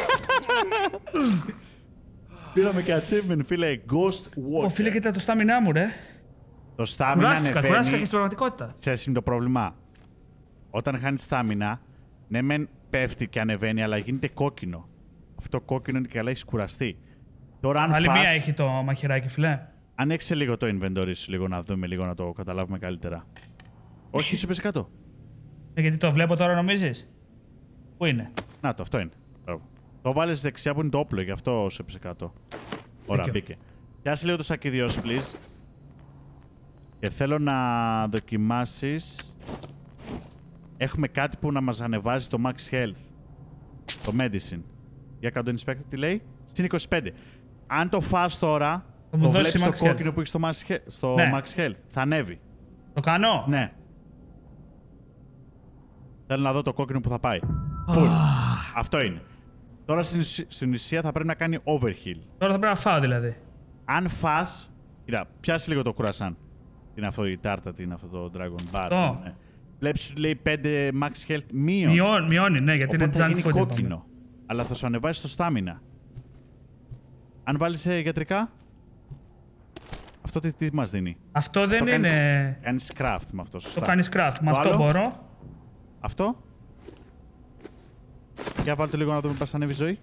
[SPEAKER 2] Πήραμε και achievement, φίλε. Ghost Walker.
[SPEAKER 1] Φίλε, κοίτα το στάμινά μου, ρε.
[SPEAKER 2] Το στάμινα ανεβαίνει.
[SPEAKER 1] Κουράστηκα και στην πραγματικότητα.
[SPEAKER 2] Ξέρεις είναι το πρόβλημα. Όταν χάνεις στάμινα, ναι μεν πέφτει και ανεβαίνει, αλλά γίνεται κόκκινο. Αυτό κόκκινο είναι και καλά, έχεις κουραστεί. Τώρα αν
[SPEAKER 1] Άλλη μία έχει το μαχαιράκι, φιλέ.
[SPEAKER 2] Ανοίξε λίγο το inventory σου, λίγο να δούμε, λίγο να το καταλάβουμε καλύτερα. Όχι, σου πέσει κάτω.
[SPEAKER 1] Γιατί το βλέπω τώρα, νομίζεις? Πού είναι?
[SPEAKER 2] Να το, αυτό είναι. Μπράβο. Το βάλεις δεξιά που είναι το όπλο, γι' αυτό σου έπεσε κάτω. Ωραία, μπήκε. Πιάσε λίγο το σακίδιό σου, please. Και θέλω να δοκιμάσεις. Έχουμε κάτι που να μας ανεβάζει το max health. Το medicine. Για κάτω inspector, τι λέει? Στην 25. Αν το φας τώρα, το βλέπεις το κόκκινο που έχει στο max health. Θα ανέβει.
[SPEAKER 1] Το κάνω?
[SPEAKER 2] Ναι. Θέλω να δω το κόκκινο που θα πάει. Full. Αυτό είναι. Τώρα στην ουσία θα πρέπει να κάνει overheal.
[SPEAKER 1] Τώρα θα πρέπει να φάω δηλαδή.
[SPEAKER 2] Αν φας. Κοίτα, πιάσει λίγο το κουρασάν. Τι είναι αυτό η τάρτα, τι είναι αυτό το dragon bar. Ναι. Βλέπεις ότι λέει 5 max health μείον.
[SPEAKER 1] Μειώνει, ναι, γιατί
[SPEAKER 2] οπότε
[SPEAKER 1] είναι junk food.
[SPEAKER 2] Κόκκινο. Αλλά θα σου ανεβάσει το στάμινα. Αν βάλεις γιατρικά. Αυτό τι μας δίνει?
[SPEAKER 1] Αυτό δεν είναι.
[SPEAKER 2] Κάνεις craft με αυτό, σωστά.
[SPEAKER 1] Το κάνεις craft. Με αυτό
[SPEAKER 2] άλλο.
[SPEAKER 1] μπορώ.
[SPEAKER 2] Αυτό. Για βάλτε το λίγο να δούμε πώς θα ανέβει η ζωή.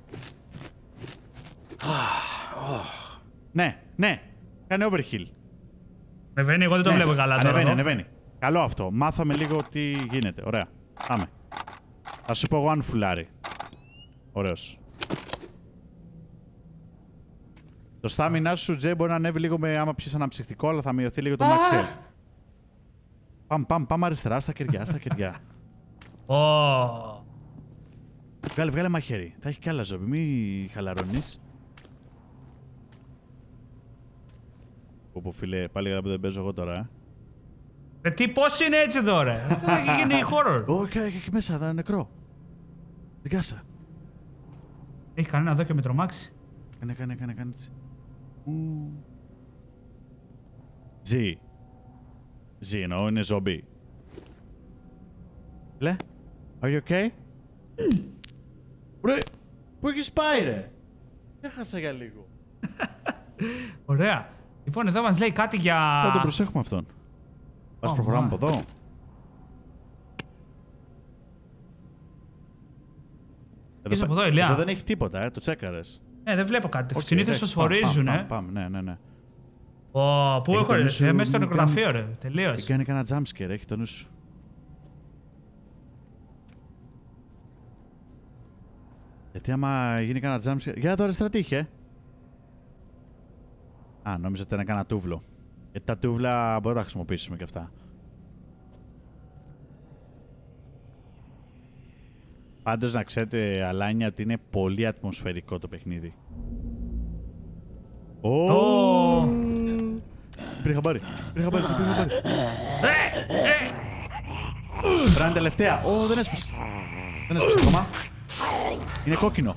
[SPEAKER 2] Ναι. Κάνει overheal.
[SPEAKER 1] Ανεβαίνει, εγώ δεν το βλέπω καλά τώρα.
[SPEAKER 2] Ανεβαίνει. Καλό αυτό. Μάθαμε λίγο τι γίνεται. Ωραία. Πάμε. Θα σου πω εγώ αν φουλάρει. Ωραίος. Το στάμινά σου, Τζέι, μπορεί να ανέβει λίγο άμα πιεις ένα ψυχτικό, αλλά θα μειωθεί λίγο το max health. Πάμε αριστερά, στα κεριά. Βγάλε μαχαίρι. Θα έχει κι άλλα ζόμπι. Μη χαλαρώνεις. Πω φίλε, πάλι που δεν παίζω εγώ τώρα.
[SPEAKER 1] Τι, πώς είναι έτσι εδώ, ρε. Αυτό έχει γίνει horror.
[SPEAKER 2] Όχι, εκεί μέσα, θα είναι νεκρό. Την κάσα.
[SPEAKER 1] Έχει κανένα εδώ και με τρομάξει.
[SPEAKER 2] Κάνε έτσι. Ζή. Ζή εννοώ, είναι ζόμπι. Λε, are you okay? Ρε, πού έχεις πάει ρε? Έχασα για λίγο.
[SPEAKER 1] Ωραία. Λοιπόν, εδώ μας λέει κάτι για...
[SPEAKER 2] Θα τον προσέχουμε αυτόν. Ας προχωράμε από εδώ.
[SPEAKER 1] Πίσω από εδώ, Ηλιά.
[SPEAKER 2] Εδώ δεν έχει τίποτα, το τσέκαρες.
[SPEAKER 1] Δεν βλέπω κάτι. Συνήθως φωσφορίζουν,
[SPEAKER 2] Πάμε, ναι.
[SPEAKER 1] Πού έχω ρε, μέσα στο νεκροταφείο ρε, τελείως.
[SPEAKER 2] Μην κάνει κανένα jumpscare, έχει το νου σου. Γιατί άμα γίνει κανένα jumpscare... Για εδώ αριστερά τι είχε. Α, νόμιζα ότι ήταν κανένα τούβλο. Γιατί τα τούβλα μπορούμε να τα χρησιμοποιήσουμε και αυτά. Πάντως να ξέρετε, Αλάνια, ότι είναι πολύ ατμοσφαιρικό το παιχνίδι. Πήρε χαμπάρι. Πρέπει τελευταία. Δεν έσπασε. Δεν έσπασε ακόμα. Είναι κόκκινο.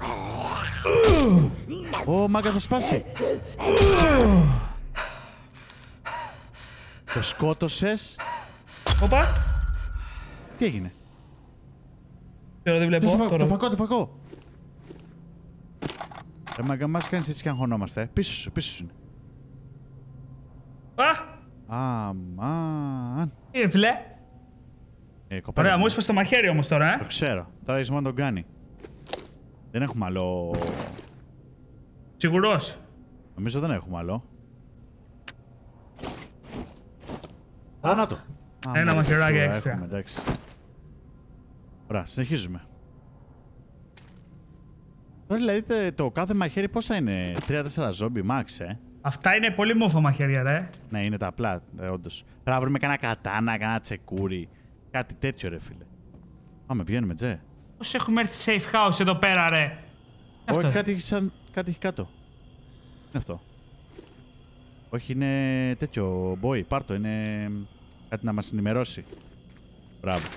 [SPEAKER 2] Μάγκα θα σπάσει. Το σκότωσες.
[SPEAKER 1] Οπα.
[SPEAKER 2] Τι έγινε?
[SPEAKER 1] Τώρα δεν βλέπω.
[SPEAKER 2] Το φακό. Ρε μάγκα, μας κάνεις έτσι και αγχωνόμαστε. Πίσω σου είναι. Αμάν.
[SPEAKER 1] Είναι φιλέ. Ωραία, μου έσπασε το μαχαίρι όμως τώρα,
[SPEAKER 2] Το ξέρω. Τώρα έχεις μόνο τον κάνει. Δεν έχουμε άλλο...
[SPEAKER 1] Σιγουρός.
[SPEAKER 2] Νομίζω δεν έχουμε άλλο. Να το.
[SPEAKER 1] Ένα μαχαιράκι έξτρα.
[SPEAKER 2] Εντάξει. Ωραία, συνεχίζουμε. Τώρα δηλαδή το κάθε μαχαίρι πόσα είναι? 3-4 ζόμπι max,
[SPEAKER 1] Αυτά είναι πολύ μούφα μαχαίρια, ρε.
[SPEAKER 2] Ναι, είναι τα απλά, όντως. Πρέπει να βρούμε κανένα κατάνα, κανένα τσεκούρι. Κάτι τέτοιο, ρε φίλε. Πάμε, βγαίνουμε, Τζε.
[SPEAKER 1] Πώς έχουμε έρθει safe house εδώ πέρα, ρε.
[SPEAKER 2] Όχι, κάτι έχει κάτω. Είναι αυτό. Όχι, είναι τέτοιο, boy, πάρ' το, είναι κάτι να μας ενημερώσει. Μπράβο.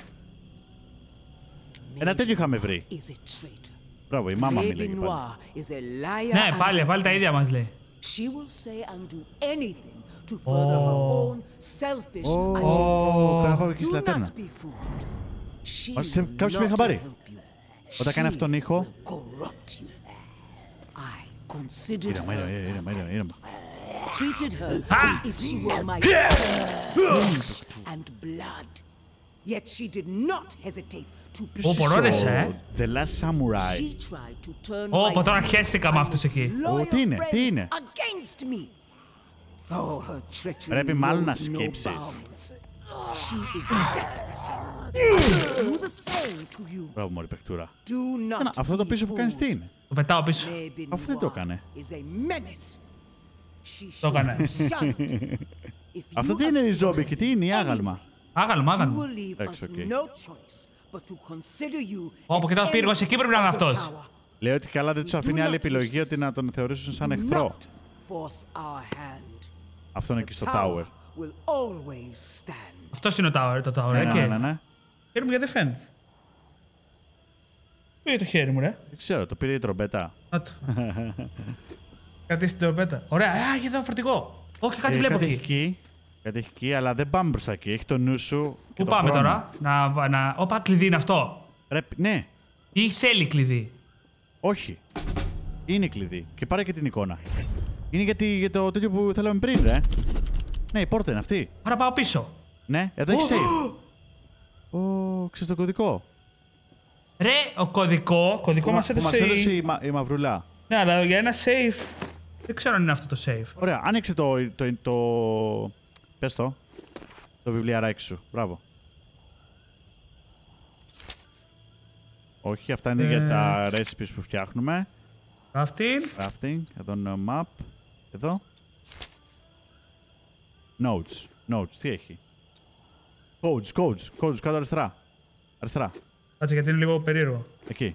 [SPEAKER 2] Ένα τέτοιο είχαμε βρει. Μπράβο, η μάμα μίλαγε πάλι.
[SPEAKER 1] Ναι, πάλι τα ίδια μας λέει.
[SPEAKER 5] She will say and do anything to further her own selfish agenda. Do not be fooled. She will
[SPEAKER 2] Κάποιος πήρε χαμπάρι.
[SPEAKER 5] help you.
[SPEAKER 2] Όταν κάνει αυτόν τον ήχο...
[SPEAKER 5] Corrupt you. I considered
[SPEAKER 2] Ήρεμα.
[SPEAKER 5] treated her as if she were my flesh and blood. Yet she did not hesitate to pursue.
[SPEAKER 2] The Last Samurai.
[SPEAKER 5] She tried to turn
[SPEAKER 1] Πω, τώρα χέστηκα με αυτούς εκεί.
[SPEAKER 2] Τι είναι?
[SPEAKER 5] Against me. Oh, her treachery
[SPEAKER 2] Πρέπει μάλλον να
[SPEAKER 5] knows no
[SPEAKER 2] σκύψεις.
[SPEAKER 5] bounds. She is desperate. Do the same to you.
[SPEAKER 2] Μπράβο, μωρή παιχτούρα.
[SPEAKER 5] Do not
[SPEAKER 2] Αυτό το
[SPEAKER 5] be
[SPEAKER 2] πίσω που κάνεις τι
[SPEAKER 5] fooled.
[SPEAKER 2] είναι?
[SPEAKER 1] Το πετάω πίσω.
[SPEAKER 2] Αφού δεν το έκανε.
[SPEAKER 5] Is a menace. She
[SPEAKER 1] Το έκανε.
[SPEAKER 2] Αυτό τι είναι η ζόμπι και τι είναι η άγαλμα?
[SPEAKER 1] Άγαλμα.
[SPEAKER 5] You will leave us
[SPEAKER 2] Εντάξει, οκ.
[SPEAKER 5] no choice but to consider you.
[SPEAKER 1] Πω, κοιτάω το πύργος, εκεί πρέπει να είναι αυτός.
[SPEAKER 2] Λέει ότι καλά δεν τους αφήνει άλλη επιλογή ότι να τον θεωρήσουν σαν εχθρό. Αυτό είναι εκεί στο tower.
[SPEAKER 1] Αυτός είναι το tower,
[SPEAKER 2] Ναι.
[SPEAKER 1] Χέρι μου γιατί φαίνεται. Πήρε το χέρι μου, ρε.
[SPEAKER 2] Δεν ξέρω, το πήρε η τρομπέτα.
[SPEAKER 1] Να το. Κρατήσει την τρομπέτα. Ωραία, έχει εδώ φορτηγό. Όχι, κάτι βλέπω εκεί.
[SPEAKER 2] Κάτι έχει εκεί, αλλά δεν πάμε μπροστά εκεί. Έχει το νου σου.
[SPEAKER 1] Πού πάμε τώρα? Όπα, κλειδί είναι αυτό.
[SPEAKER 2] Ναι.
[SPEAKER 1] Ή θέλει κλειδί?
[SPEAKER 2] Όχι. Είναι κλειδί. Και πάρε και την εικόνα. Είναι για το τέτοιο που θέλαμε πριν, ρε. Ναι, η πόρτα είναι αυτή.
[SPEAKER 1] Άρα πάω πίσω.
[SPEAKER 2] Ναι, εδώ έχει save. Ξέρεις το κωδικό.
[SPEAKER 1] Ρε, κωδικό μας έδωσε.
[SPEAKER 2] Μας έδωσε η μαυρουλά.
[SPEAKER 1] Ναι, αλλά για ένα save. Δεν ξέρω αν είναι αυτό το save.
[SPEAKER 2] Ωραία, άνοιξε πες το βιβλιαράκι σου. Μπράβο. Όχι, αυτά είναι για τα recipes που φτιάχνουμε. Crafting. Εδώ είναι map. Εδώ. Notes. Τι έχει? Codes. Κάτω αριστερά.
[SPEAKER 1] Κάτσε γιατί είναι λίγο περίεργο.
[SPEAKER 2] Εκεί.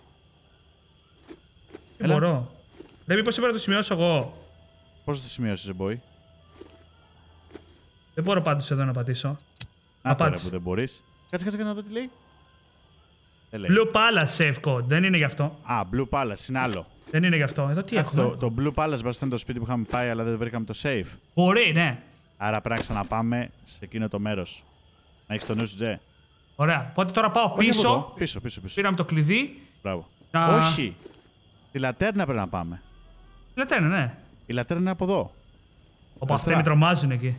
[SPEAKER 1] Δεν μπορώ. Δεν μήπως έπρεπε να το σημειώσω εγώ.
[SPEAKER 2] Πώς θα το σημειώσεις, boy?
[SPEAKER 1] Δεν μπορώ πάντως εδώ να πατήσω.
[SPEAKER 2] Να τώρα
[SPEAKER 1] Απάντησε.
[SPEAKER 2] που δεν μπορείς. Κάτσε να δω τι λέει. Δεν λέει.
[SPEAKER 1] Blue Palace save code. Δεν είναι γι' αυτό.
[SPEAKER 2] Α, Blue Palace, είναι άλλο.
[SPEAKER 1] Δεν είναι γι' αυτό. Εδώ τι
[SPEAKER 2] Κάτσε,
[SPEAKER 1] έχουμε.
[SPEAKER 2] το Blue Palace μας ήταν το σπίτι που είχαμε πάει, αλλά δεν βρήκαμε το safe.
[SPEAKER 1] Μπορεί, ναι.
[SPEAKER 2] Άρα πρέπει να ξαναπάμε σε εκείνο το μέρος. Να έχεις το νου σου, Τζε.
[SPEAKER 1] Ωραία. Οπότε τώρα πάω
[SPEAKER 2] Όχι από εδώ.
[SPEAKER 1] πίσω.
[SPEAKER 2] Πίσω.
[SPEAKER 1] Πήραμε το κλειδί.
[SPEAKER 2] Μπράβο.
[SPEAKER 1] Να-
[SPEAKER 2] Όχι. Τη λατέρνα πρέπει να πάμε.
[SPEAKER 1] Λατέρνα, ναι.
[SPEAKER 2] Η λατέρνα είναι από εδώ.
[SPEAKER 1] Όπου αυτοί
[SPEAKER 2] Αριστερά.
[SPEAKER 1] με τρομάζουν εκεί.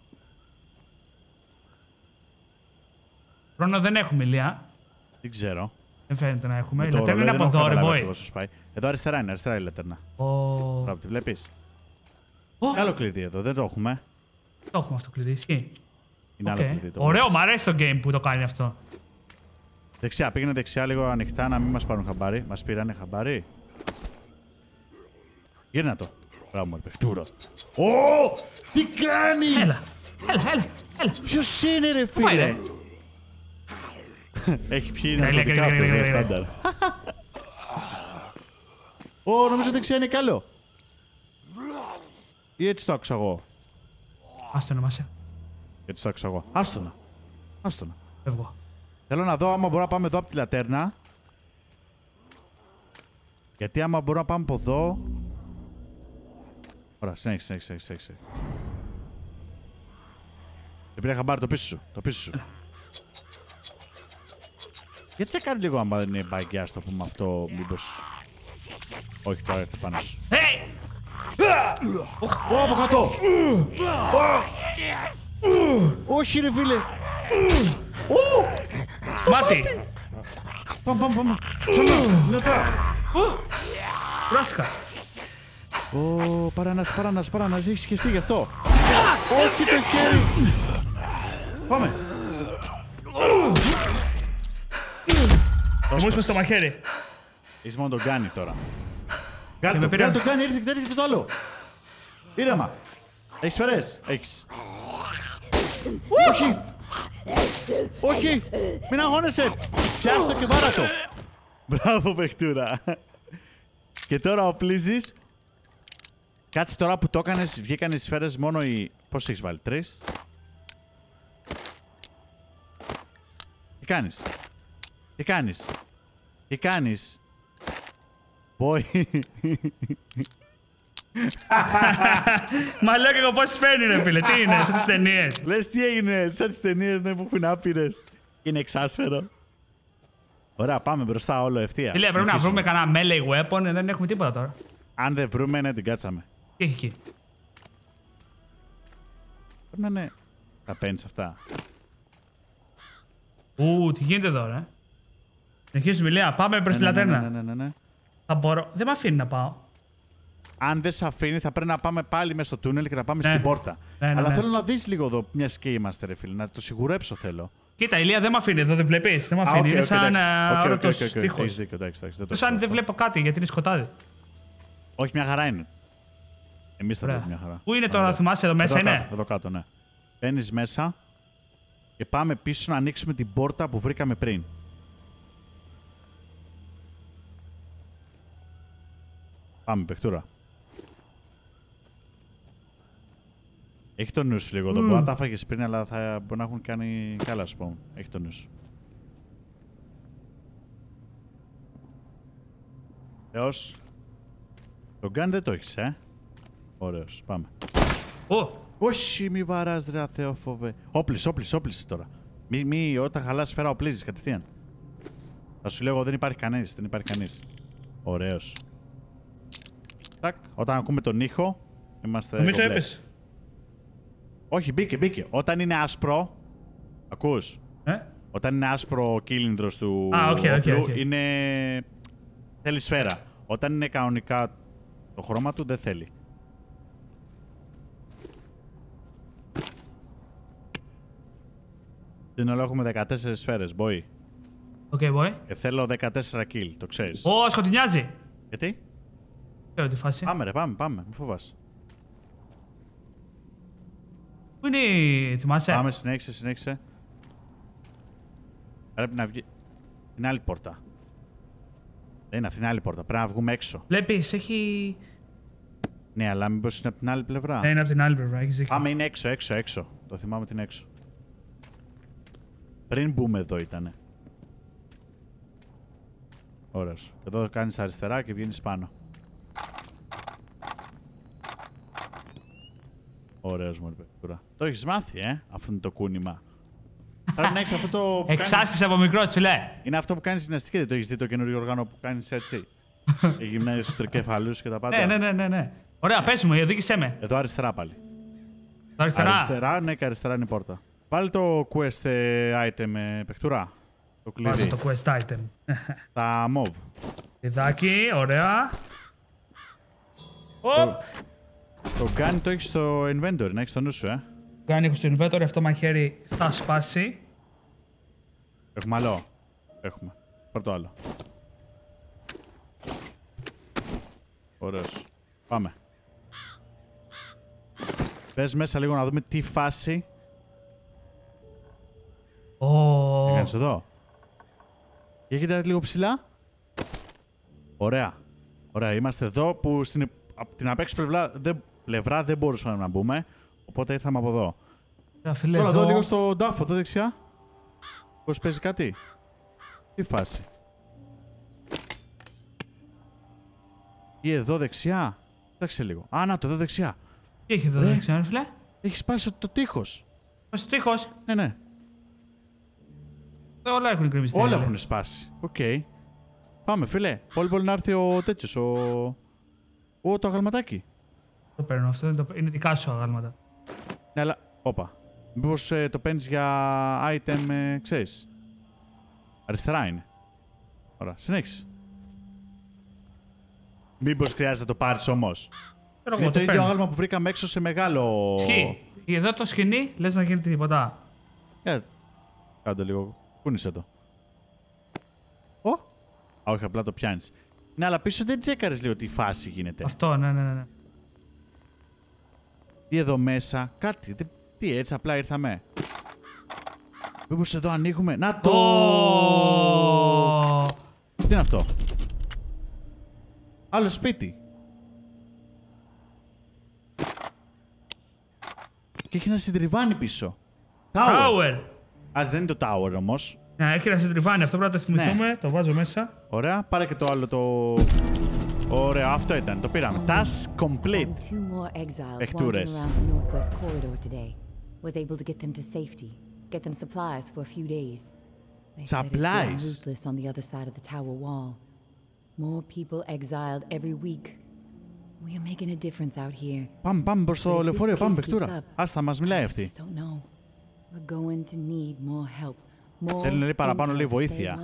[SPEAKER 1] Χρόνο δεν έχουμε, Ηλία.
[SPEAKER 2] Δεν ξέρω.
[SPEAKER 1] Δεν φαίνεται να έχουμε. Η
[SPEAKER 2] Το
[SPEAKER 1] λατέρνα είναι
[SPEAKER 2] ρολόι
[SPEAKER 1] από
[SPEAKER 2] δεν έχω
[SPEAKER 1] εδώ, ρε
[SPEAKER 2] καταλάβει
[SPEAKER 1] boy.
[SPEAKER 2] ακριβώς πώς πάει. Εδώ αριστερά είναι η λατέρνα.
[SPEAKER 1] Ω,
[SPEAKER 2] Μπράβο, τη βλέπεις.
[SPEAKER 1] Ω.
[SPEAKER 2] Άλλο κλειδί εδώ, δεν το έχουμε.
[SPEAKER 1] το έχουμε αυτό το κλειδί, ισχύει.
[SPEAKER 2] Είναι
[SPEAKER 1] Οκ.
[SPEAKER 2] άλλο κλειδί. Το
[SPEAKER 1] Ωραίο, μου αρέσει το game που το κάνει αυτό.
[SPEAKER 2] Δεξιά, πήγαινε δεξιά λίγο ανοιχτά να μην μας πάρουν χαμπάρι. Μας πήρανε χαμπάρι. Γύρνα το. Μπράβο, μωρέ παιχτούρο. Ω! Τι κάνει!
[SPEAKER 1] Έλα.
[SPEAKER 2] Ποιος είναι ρε
[SPEAKER 1] Πού πάει,
[SPEAKER 2] φίλε!
[SPEAKER 1] ρε?
[SPEAKER 2] Έχει πιει
[SPEAKER 1] Ναι,
[SPEAKER 2] ναρκωτικά
[SPEAKER 1] ναι,
[SPEAKER 2] αυτός,
[SPEAKER 1] ναι,
[SPEAKER 2] ρε,
[SPEAKER 1] ναι.
[SPEAKER 2] στάνταρ. Ω, νομίζω δεξιά είναι καλό. Ή έτσι το άκουσα εγώ.
[SPEAKER 1] Άστο να μας.
[SPEAKER 2] Έτσι το άκουσα εγώ. Άστονα. Άστονα.
[SPEAKER 1] Φεύγω.
[SPEAKER 2] Θέλω να δω άμα μπορούμε να πάμε εδώ από τη λατέρνα. Γιατί άμα μπορούμε να πάμε από εδώ... Ωραία, συνέχισε. Δεν πήρε χαμπάρι το πίσω σου. Το πίσω σου. Γιατί σε κάνει λίγο άμα δεν είναι μπαγκιά στο πούμε αυτό, μήπως... Όχι, τώρα έρθει πάνω σου.
[SPEAKER 1] Hey!
[SPEAKER 2] Ω, από κάτω! Όχι ρε φίλε!
[SPEAKER 1] Μάτι!
[SPEAKER 2] Πάμε. Ξανά!
[SPEAKER 1] Κουράστηκα.
[SPEAKER 2] Ω, παράνας, έχεις σχεστεί γι' αυτό. Όχι το χέρι! Πάμε!
[SPEAKER 1] Μου έσπασε το μαχαίρι.
[SPEAKER 2] Έχεις μόνο τον κάνει τώρα.
[SPEAKER 1] με
[SPEAKER 2] Κάτω,
[SPEAKER 1] πήρε-
[SPEAKER 2] το κάνει, έρχεται το άλλο. Ήρεμα. Έχεις σφαιρές. Έχεις. Όχι. Όχι. Μην αγώνεσαι. Πιάστο και βάρα το. Μπράβο, παιχτούρα. Και τώρα οπλίζεις. Κάτσε τώρα που το έκανες, βγήκαν οι σφαίρες μόνο οι... Πώς έχεις βάλει, 3. Τι κάνεις. Boy.
[SPEAKER 1] Μα λέω και εγώ πώς φέρνει ρε φίλε. Τι είναι, σαν τις ταινίες.
[SPEAKER 2] Λες τι έγινε, σαν τις ταινίες ναι, που έχουν άπειρες. Είναι εξάσφαιρο. Ωραία, πάμε μπροστά όλο ευθεία.
[SPEAKER 1] Ηλία, πρέπει να
[SPEAKER 2] Συνεχίζουμε.
[SPEAKER 1] βρούμε κανένα melee weapon, δεν έχουμε τίποτα τώρα.
[SPEAKER 2] Αν δεν βρούμε, ναι, την κάτσαμε.
[SPEAKER 1] Τι έχει εκεί.
[SPEAKER 2] Πρέπει να είναι... Τα παίρνεις αυτά.
[SPEAKER 1] Τι γίνεται εδώ, ρε. Συνεχίζουμε, Ηλία, πάμε προς τη λατέρνα.
[SPEAKER 2] Ναι.
[SPEAKER 1] Θα μπορώ. Δεν με αφήνει να πάω.
[SPEAKER 2] Αν δεν σε αφήνει, θα πρέπει να πάμε πάλι μέσα στο τούνελ και να πάμε
[SPEAKER 1] Ναι.
[SPEAKER 2] στην πόρτα.
[SPEAKER 1] Ναι.
[SPEAKER 2] Αλλά θέλω να δεις λίγο εδώ, μιας και είμαστε, ρε φίλε. Να το σιγουρέψω θέλω.
[SPEAKER 1] Κοίτα, Ηλία δεν με αφήνει εδώ, δεν βλέπεις. Δεν με αφήνει. Είναι σαν άρωτος
[SPEAKER 2] Έχεις
[SPEAKER 1] τείχος.
[SPEAKER 2] δίκιο, εντάξει. Δεν το
[SPEAKER 1] Σαν
[SPEAKER 2] ξέρω
[SPEAKER 1] δεν
[SPEAKER 2] αυτό.
[SPEAKER 1] βλέπω κάτι γιατί είναι σκοτάδι.
[SPEAKER 2] Όχι, μια χαρά είναι. Εμείς θα
[SPEAKER 1] Ωραία.
[SPEAKER 2] βλέπουμε μια χαρά.
[SPEAKER 1] Πού είναι τώρα,
[SPEAKER 2] Ωραία.
[SPEAKER 1] θυμάσαι, εδώ μέσα
[SPEAKER 2] Εδώ
[SPEAKER 1] είναι.
[SPEAKER 2] κάτω, εδώ κάτω, ναι. Μπαίνεις μέσα και πάμε πίσω να ανοίξουμε την πόρτα που βρήκαμε πριν. Πάμε, παιχτούρα. Έχει το νου σου λίγο εδώ. Μπορεί να τα φάγες πριν, αλλά θα μπορεί να έχουν κάνει καλά, ας πούμε. Έχει το νου σου. Θεός. Τον gun δεν το έχεις, Ωραίος. Πάμε. Όχι, μη βαράς ρε αθεόφοβε. Όπλησε τώρα. Όταν χαλάς σφαίρα οπλίζεις κατευθείαν. Θα σου λέω δεν υπάρχει κανείς. Ωραίος. Τάκ. Όταν ακούμε τον ήχο, είμαστε
[SPEAKER 1] Νομίζω
[SPEAKER 2] κομπλέ.
[SPEAKER 1] έπεσε.
[SPEAKER 2] Όχι, μπήκε. Όταν είναι άσπρο, ακούς. Όταν είναι άσπρο ο κύλινδρος του όπλου,
[SPEAKER 1] οκ.
[SPEAKER 2] είναι... θέλει σφαίρα. Όταν είναι κανονικά το χρώμα του, δεν θέλει. Σύνολο έχουμε 14 σφαίρες, boy.
[SPEAKER 1] Οκ, boy.
[SPEAKER 2] Και θέλω 14 kill, το ξέρεις.
[SPEAKER 1] Σκοτεινιάζει.
[SPEAKER 2] Γιατί?
[SPEAKER 1] Ξέρω τη φάση.
[SPEAKER 2] Πάμε ρε, πάμε, μη φοβάσαι.
[SPEAKER 1] Πού είναι η... θυμάσαι.
[SPEAKER 2] Πάμε, συνέχισε. Πρέπει να βγει... την άλλη πόρτα. Δεν είναι αυτή την άλλη πόρτα, πρέπει να βγούμε έξω.
[SPEAKER 1] Βλέπεις, έχει...
[SPEAKER 2] Ναι, αλλά μήπως είναι από την άλλη πλευρά.
[SPEAKER 1] Ναι, είναι από την άλλη πλευρά, έχεις δίκιο.
[SPEAKER 2] Πάμε, είναι έξω. Το θυμάμαι ότι είναι έξω. Πριν μπούμε εδώ ήτανε. Ωραίος. Εδώ κάνεις αριστερά και βγαίνεις πάνω. Ωραίος μωρή παιχτούρα. Το έχεις μάθει, αυτό είναι το κούνημα. Πρέπει να έχεις αυτό το...
[SPEAKER 1] Εξάσκησε από μικρό, τσιλέ.
[SPEAKER 2] Είναι αυτό που κάνεις γυμναστική, δεν το έχεις δει το καινούριο όργανο που κάνεις έτσι. Γυμνάζεις στους τρικεφαλούς και τα πάντα.
[SPEAKER 1] Ναι. Ωραία, πες μου, οδήγησέ με.
[SPEAKER 2] Εδώ αριστερά πάλι.
[SPEAKER 1] Το αριστερά.
[SPEAKER 2] Αριστερά, ναι, και αριστερά είναι η πόρτα. Πάλι το quest item, παιχτούρα. Το κλειδί.
[SPEAKER 1] Βάζω το quest item.
[SPEAKER 2] Τα move.
[SPEAKER 1] Ιδάκι, ωραία. Οπ.
[SPEAKER 2] Το gun το έχεις στο inventory, να έχεις στο νου σου,
[SPEAKER 1] Κάνει στο inventory, αυτό μαχαίρι θα σπάσει.
[SPEAKER 2] Έχουμε άλλο. Έχουμε. Πρώτο άλλο. Ωραίος. Πάμε. Πες μέσα λίγο να δούμε τι φάση. Τι κάνεις εδώ. Για κοίτα λίγο ψηλά. Ωραία. Ωραία, είμαστε εδώ που από την απ' έξω πλευρά δεν μπορούσαμε να μπούμε. Οπότε ήρθαμε από εδώ. Τώρα εδώ λίγο στο τάφο, εδώ δεξιά. Πώς παίζει κάτι. Τι φάση. Ή εδώ δεξιά. Κοίταξε λίγο. Α, να το εδώ δεξιά.
[SPEAKER 1] Τι έχει εδώ δεξιά, ρε φίλε.
[SPEAKER 2] Έχει σπάσει το τείχος.
[SPEAKER 1] Σπάσει το τείχος.
[SPEAKER 2] Ναι.
[SPEAKER 1] Όλα έχουν κρεμιστεί.
[SPEAKER 2] Όλα έχουν σπάσει. Οκ. Πάμε, φίλε. Πολύ να έρθει ο τέτοιος, το αγαλματάκι.
[SPEAKER 1] Το παίρνω αυτό, είναι δικά σου αγάλματα.
[SPEAKER 2] Ναι, αλλά... Όπα. Μήπως το παίρνεις για item, ξέρεις. Αριστερά είναι. Ωραία, συνέχισε. Μήπως χρειάζεται να το πάρεις όμως. Είναι το ίδιο άγαλμα που βρήκαμε έξω σε μεγάλο...
[SPEAKER 1] Σκι. Εδώ το σκηνή, λες να γίνει τίποτα.
[SPEAKER 2] Κάντε λίγο. Κούνησε το. Όχι, απλά το πιάνεις. Ναι, αλλά πίσω δεν τσέκαρες λίγο τι φάση γίνεται.
[SPEAKER 1] Αυτό, ναι.
[SPEAKER 2] Τι εδώ μέσα, κάτι. Τι, έτσι απλά ήρθαμε. Μήπως εδώ ανοίγουμε. Να το! Τι είναι αυτό. Άλλο σπίτι. Και έχει ένα συντριβάνι πίσω.
[SPEAKER 1] Tower.
[SPEAKER 2] Δεν είναι το tower όμως.
[SPEAKER 1] Ναι, έχει ένα συντριβάνι. Αυτό πρέπει να το θυμηθούμε.
[SPEAKER 2] Ναι.
[SPEAKER 1] Το βάζω μέσα.
[SPEAKER 2] Ωραία, πάρε και το άλλο το... Ωραία, αυτό ήταν. Το πήραμε. Task complete. Παιχτούρες.
[SPEAKER 6] Was able to get them to safety, get them supplies for a few days. They
[SPEAKER 2] Supplies?
[SPEAKER 6] said it's ruthless on the other side of the tower wall. More people exiled every week. We are making a difference out here.
[SPEAKER 2] Πάμε προς το λεωφορείο, πάμε παιχτούρα. Άστα, μας μιλάει αυτή.
[SPEAKER 6] We're going to need more help.
[SPEAKER 2] Θέλουν λέει παραπάνω λέει βοήθεια.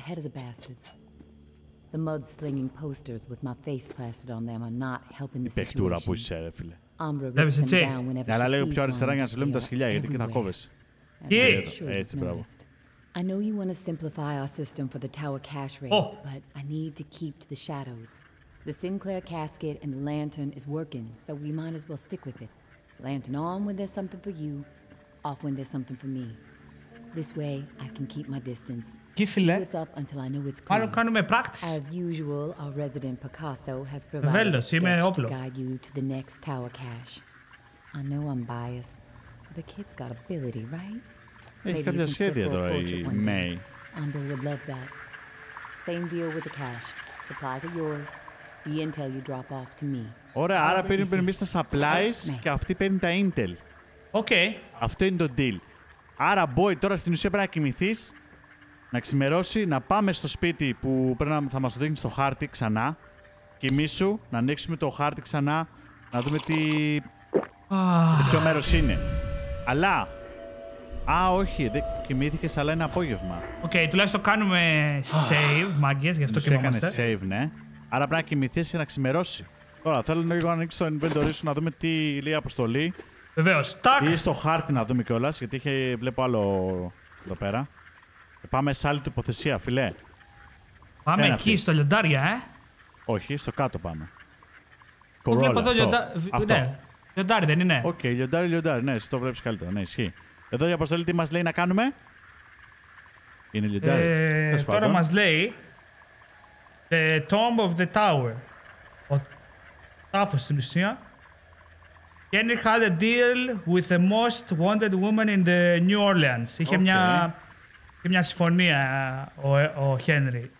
[SPEAKER 6] The mud-slinging posters with my face plastered on them are not helping the
[SPEAKER 2] Η παιχτούρα που
[SPEAKER 6] situation.
[SPEAKER 2] είσαι ρε φίλε.
[SPEAKER 1] Βλέπεις έτσι.
[SPEAKER 2] Αλλά λέει πιο αριστερά για να σε βλέπουν τα σκυλιά γιατί και θα κόβεσαι. Έτσι, μπράβο.
[SPEAKER 6] I know you want to simplify our system for the tower cash raids, but I need to keep to the shadows. The Sinclair casket and the lantern is working, so we might as well stick with it. Lantern on when there's something for you, off when there's something for me. This way, I can keep my distance. It's up until I know it's clear.
[SPEAKER 1] Μάλλον κάνουμε practice.
[SPEAKER 6] As usual, our resident Picasso has provided a sketch to guide you to the next tower cache. I know I'm biased, but the kid's got ability, right?
[SPEAKER 2] Έχει κάποια σχέδια τώρα η May.
[SPEAKER 6] Umber would love that. Same deal with the cache. Supplies are yours. The intel you drop off to me.
[SPEAKER 2] Ωραία, άρα παίρνουμε εμείς τα supplies και αυτή παίρνει τα intel.
[SPEAKER 1] Οκ.
[SPEAKER 2] Αυτό είναι το deal. Άρα, boy, τώρα στην ουσία πρέπει να κοιμηθείς, να ξημερώσει, να πάμε στο σπίτι που θα μας το δείχνει στο χάρτη ξανά. Κοιμήσου, να ανοίξουμε το χάρτη ξανά, να δούμε τι... σε ποιο μέρος είναι. Αλλά... όχι, δεν κοιμήθηκες, αλλά είναι απόγευμα.
[SPEAKER 1] Οκ, τουλάχιστον κάνουμε save, μάγκες, γι' αυτό κοιμόμαστε.
[SPEAKER 2] Έκανε save, ναι. Άρα πρέπει να κοιμηθείς και να ξημερώσει. Τώρα, θέλω λίγο να ανοίξεις το inventory σου, να δούμε τι λέει αποστολή.
[SPEAKER 1] Βεβαίως, τάκ!
[SPEAKER 2] Ή στο χάρτη να δούμε κιόλας, γιατί βλέπω άλλο εδώ πέρα. Πάμε σε άλλη τοποθεσία, φιλέ.
[SPEAKER 1] Πάμε εκεί,
[SPEAKER 2] αυτή.
[SPEAKER 1] στο λιοντάρια,
[SPEAKER 2] Όχι, στο κάτω πάμε.
[SPEAKER 1] Βλέπω εδώ ναι, λιοντάρι δεν είναι.
[SPEAKER 2] Οκ, λιοντάρι, ναι, εσύ το βλέπεις καλύτερα, ναι, ισχύει. Εδώ η αποστολή τι μας λέει να κάνουμε. Είναι λιοντάρι.
[SPEAKER 1] Τώρα μας λέει The Tomb of the Tower. Ο τάφος στην ουσία. Henry had a deal with the most wanted woman in the New Orleans. Είχε μια και μια συμφωνία ο Χένρι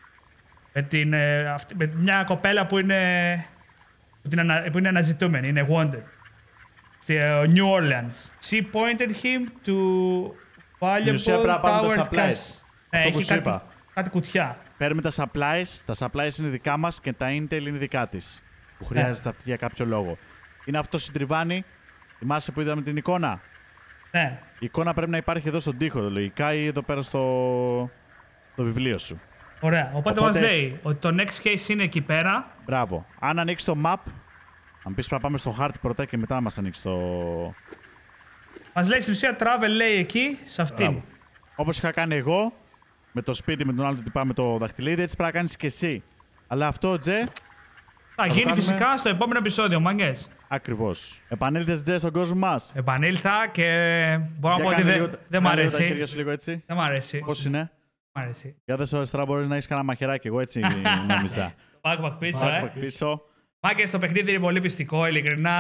[SPEAKER 1] με μια κοπέλα που είναι αναζητούμενη, είναι wanted. Στη New Orleans. She pointed him to valuable tower cash. Ναι, έχει κάτι κουτιά.
[SPEAKER 2] Παίρνουμε τα supplies. Τα supplies είναι δικά μας και τα intel είναι δικά της. Που χρειάζεται αυτή για κάποιο λόγο. Είναι αυτό συντριβάνι. Θυμάσαι που είδαμε την εικόνα.
[SPEAKER 1] Ναι.
[SPEAKER 2] Η εικόνα πρέπει να υπάρχει εδώ στον τοίχο, λογικά, ή εδώ πέρα στο βιβλίο σου.
[SPEAKER 1] Ωραία. Οπότε μας λέει ότι το next case είναι εκεί πέρα.
[SPEAKER 2] Μπράβο. Αν ανοίξει το map, αν πεις πρέπει να πάμε στο χάρτη πρώτα και μετά να μας ανοίξει το...
[SPEAKER 1] Μας λέει στην ουσία travel, λέει εκεί, σε αυτήν.
[SPEAKER 2] Όπως είχα κάνει εγώ, με το σπίτι, με τον άλλο τυπά, με το δαχτυλίδι, έτσι πρέπει να κάνεις και εσύ. Αλλά αυτό, Τζε...
[SPEAKER 1] Θα γίνει κάνουμε... φυσικά στο επόμενο επεισόδιο, μάγκες.
[SPEAKER 2] Ακριβώς. Επανήλθες, Τζε, στον κόσμο μας.
[SPEAKER 1] Επανήλθα και μπορώ να πω ότι δεν μ' αρέσει.
[SPEAKER 2] Τα χέρια σου λίγο έτσι.
[SPEAKER 1] Δεν μ' αρέσει.
[SPEAKER 2] Πώς είναι?
[SPEAKER 1] Μ' αρέσει.
[SPEAKER 2] Για δες ώρες τώρα μπορείς να έχεις κανένα μαχαιράκι, εγώ έτσι νόμιζα.
[SPEAKER 1] Backpack πίσω,
[SPEAKER 2] πίσω.
[SPEAKER 1] Μάγκες, το παιχνίδι είναι πολύ πιστικό, ειλικρινά.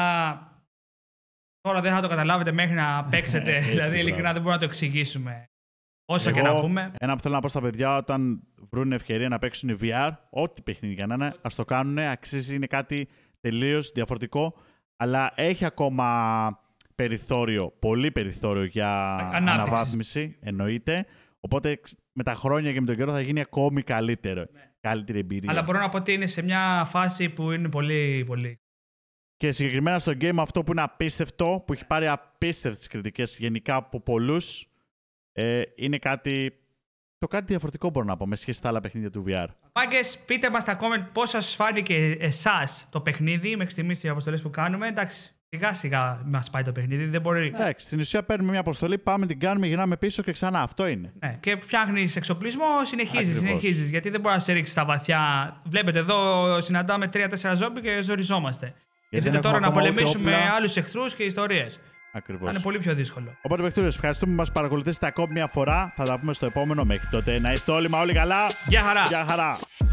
[SPEAKER 1] Τώρα δεν θα το καταλάβετε μέχρι να παίξετε. Δηλαδή, ειλικρινά δεν μπορούμε να το εξηγήσουμε. Όσο και να πούμε.
[SPEAKER 2] Ένα που θέλω να πω στα παιδιά, όταν βρουν ευκαιρία να παίξουν VR, ό,τι παιχνίδι για να είναι, ας το κάνουν. Αξίζει, είναι κάτι τελείως διαφορετικό, αλλά έχει ακόμα περιθώριο, πολύ περιθώριο για αναβάθμιση, εννοείται. Οπότε με τα χρόνια και με τον καιρό θα γίνει ακόμη καλύτερο. Καλύτερη εμπειρία.
[SPEAKER 1] Αλλά μπορώ να πω ότι είναι σε μια φάση που είναι πολύ, πολύ.
[SPEAKER 2] Και συγκεκριμένα στο game αυτό που είναι απίστευτο, που έχει πάρει απίστευτες κριτικές γενικά από πολλούς, είναι κάτι διαφορετικό, μπορώ να πω, με σχέση στα άλλα παιχνίδια του VR.
[SPEAKER 1] Μάγκες, πείτε μας στα comment πώς σας φάνηκε εσάς το παιχνίδι μέχρι στιγμής οι αποστολές που κάνουμε. Εντάξει, σιγά σιγά μας πάει το παιχνίδι, δεν μπορεί.
[SPEAKER 2] Εντάξει, στην ουσία παίρνουμε μια αποστολή, πάμε, την κάνουμε, γυρνάμε πίσω και ξανά. Αυτό είναι.
[SPEAKER 1] Ναι, και φτιάχνεις εξοπλισμό, συνεχίζεις. Γιατί δεν μπορεί να σε ρίξει στα βαθιά. Βλέπετε εδώ, συναντάμε 3-4 ζόμπι και ζοριζόμαστε. Γιατί τώρα να πολεμήσουμε άλλους εχθρούς και ιστορίες.
[SPEAKER 2] Ακριβώς.
[SPEAKER 1] Θα είναι πολύ πιο δύσκολο.
[SPEAKER 2] Οπότε, παιχτούρες, ευχαριστούμε που μας παρακολουθήσετε ακόμη μια φορά. Θα τα πούμε στο επόμενο. Μέχρι τότε να είστε όλοι όλοι καλά.
[SPEAKER 1] Γεια χαρά.
[SPEAKER 2] Γεια χαρά.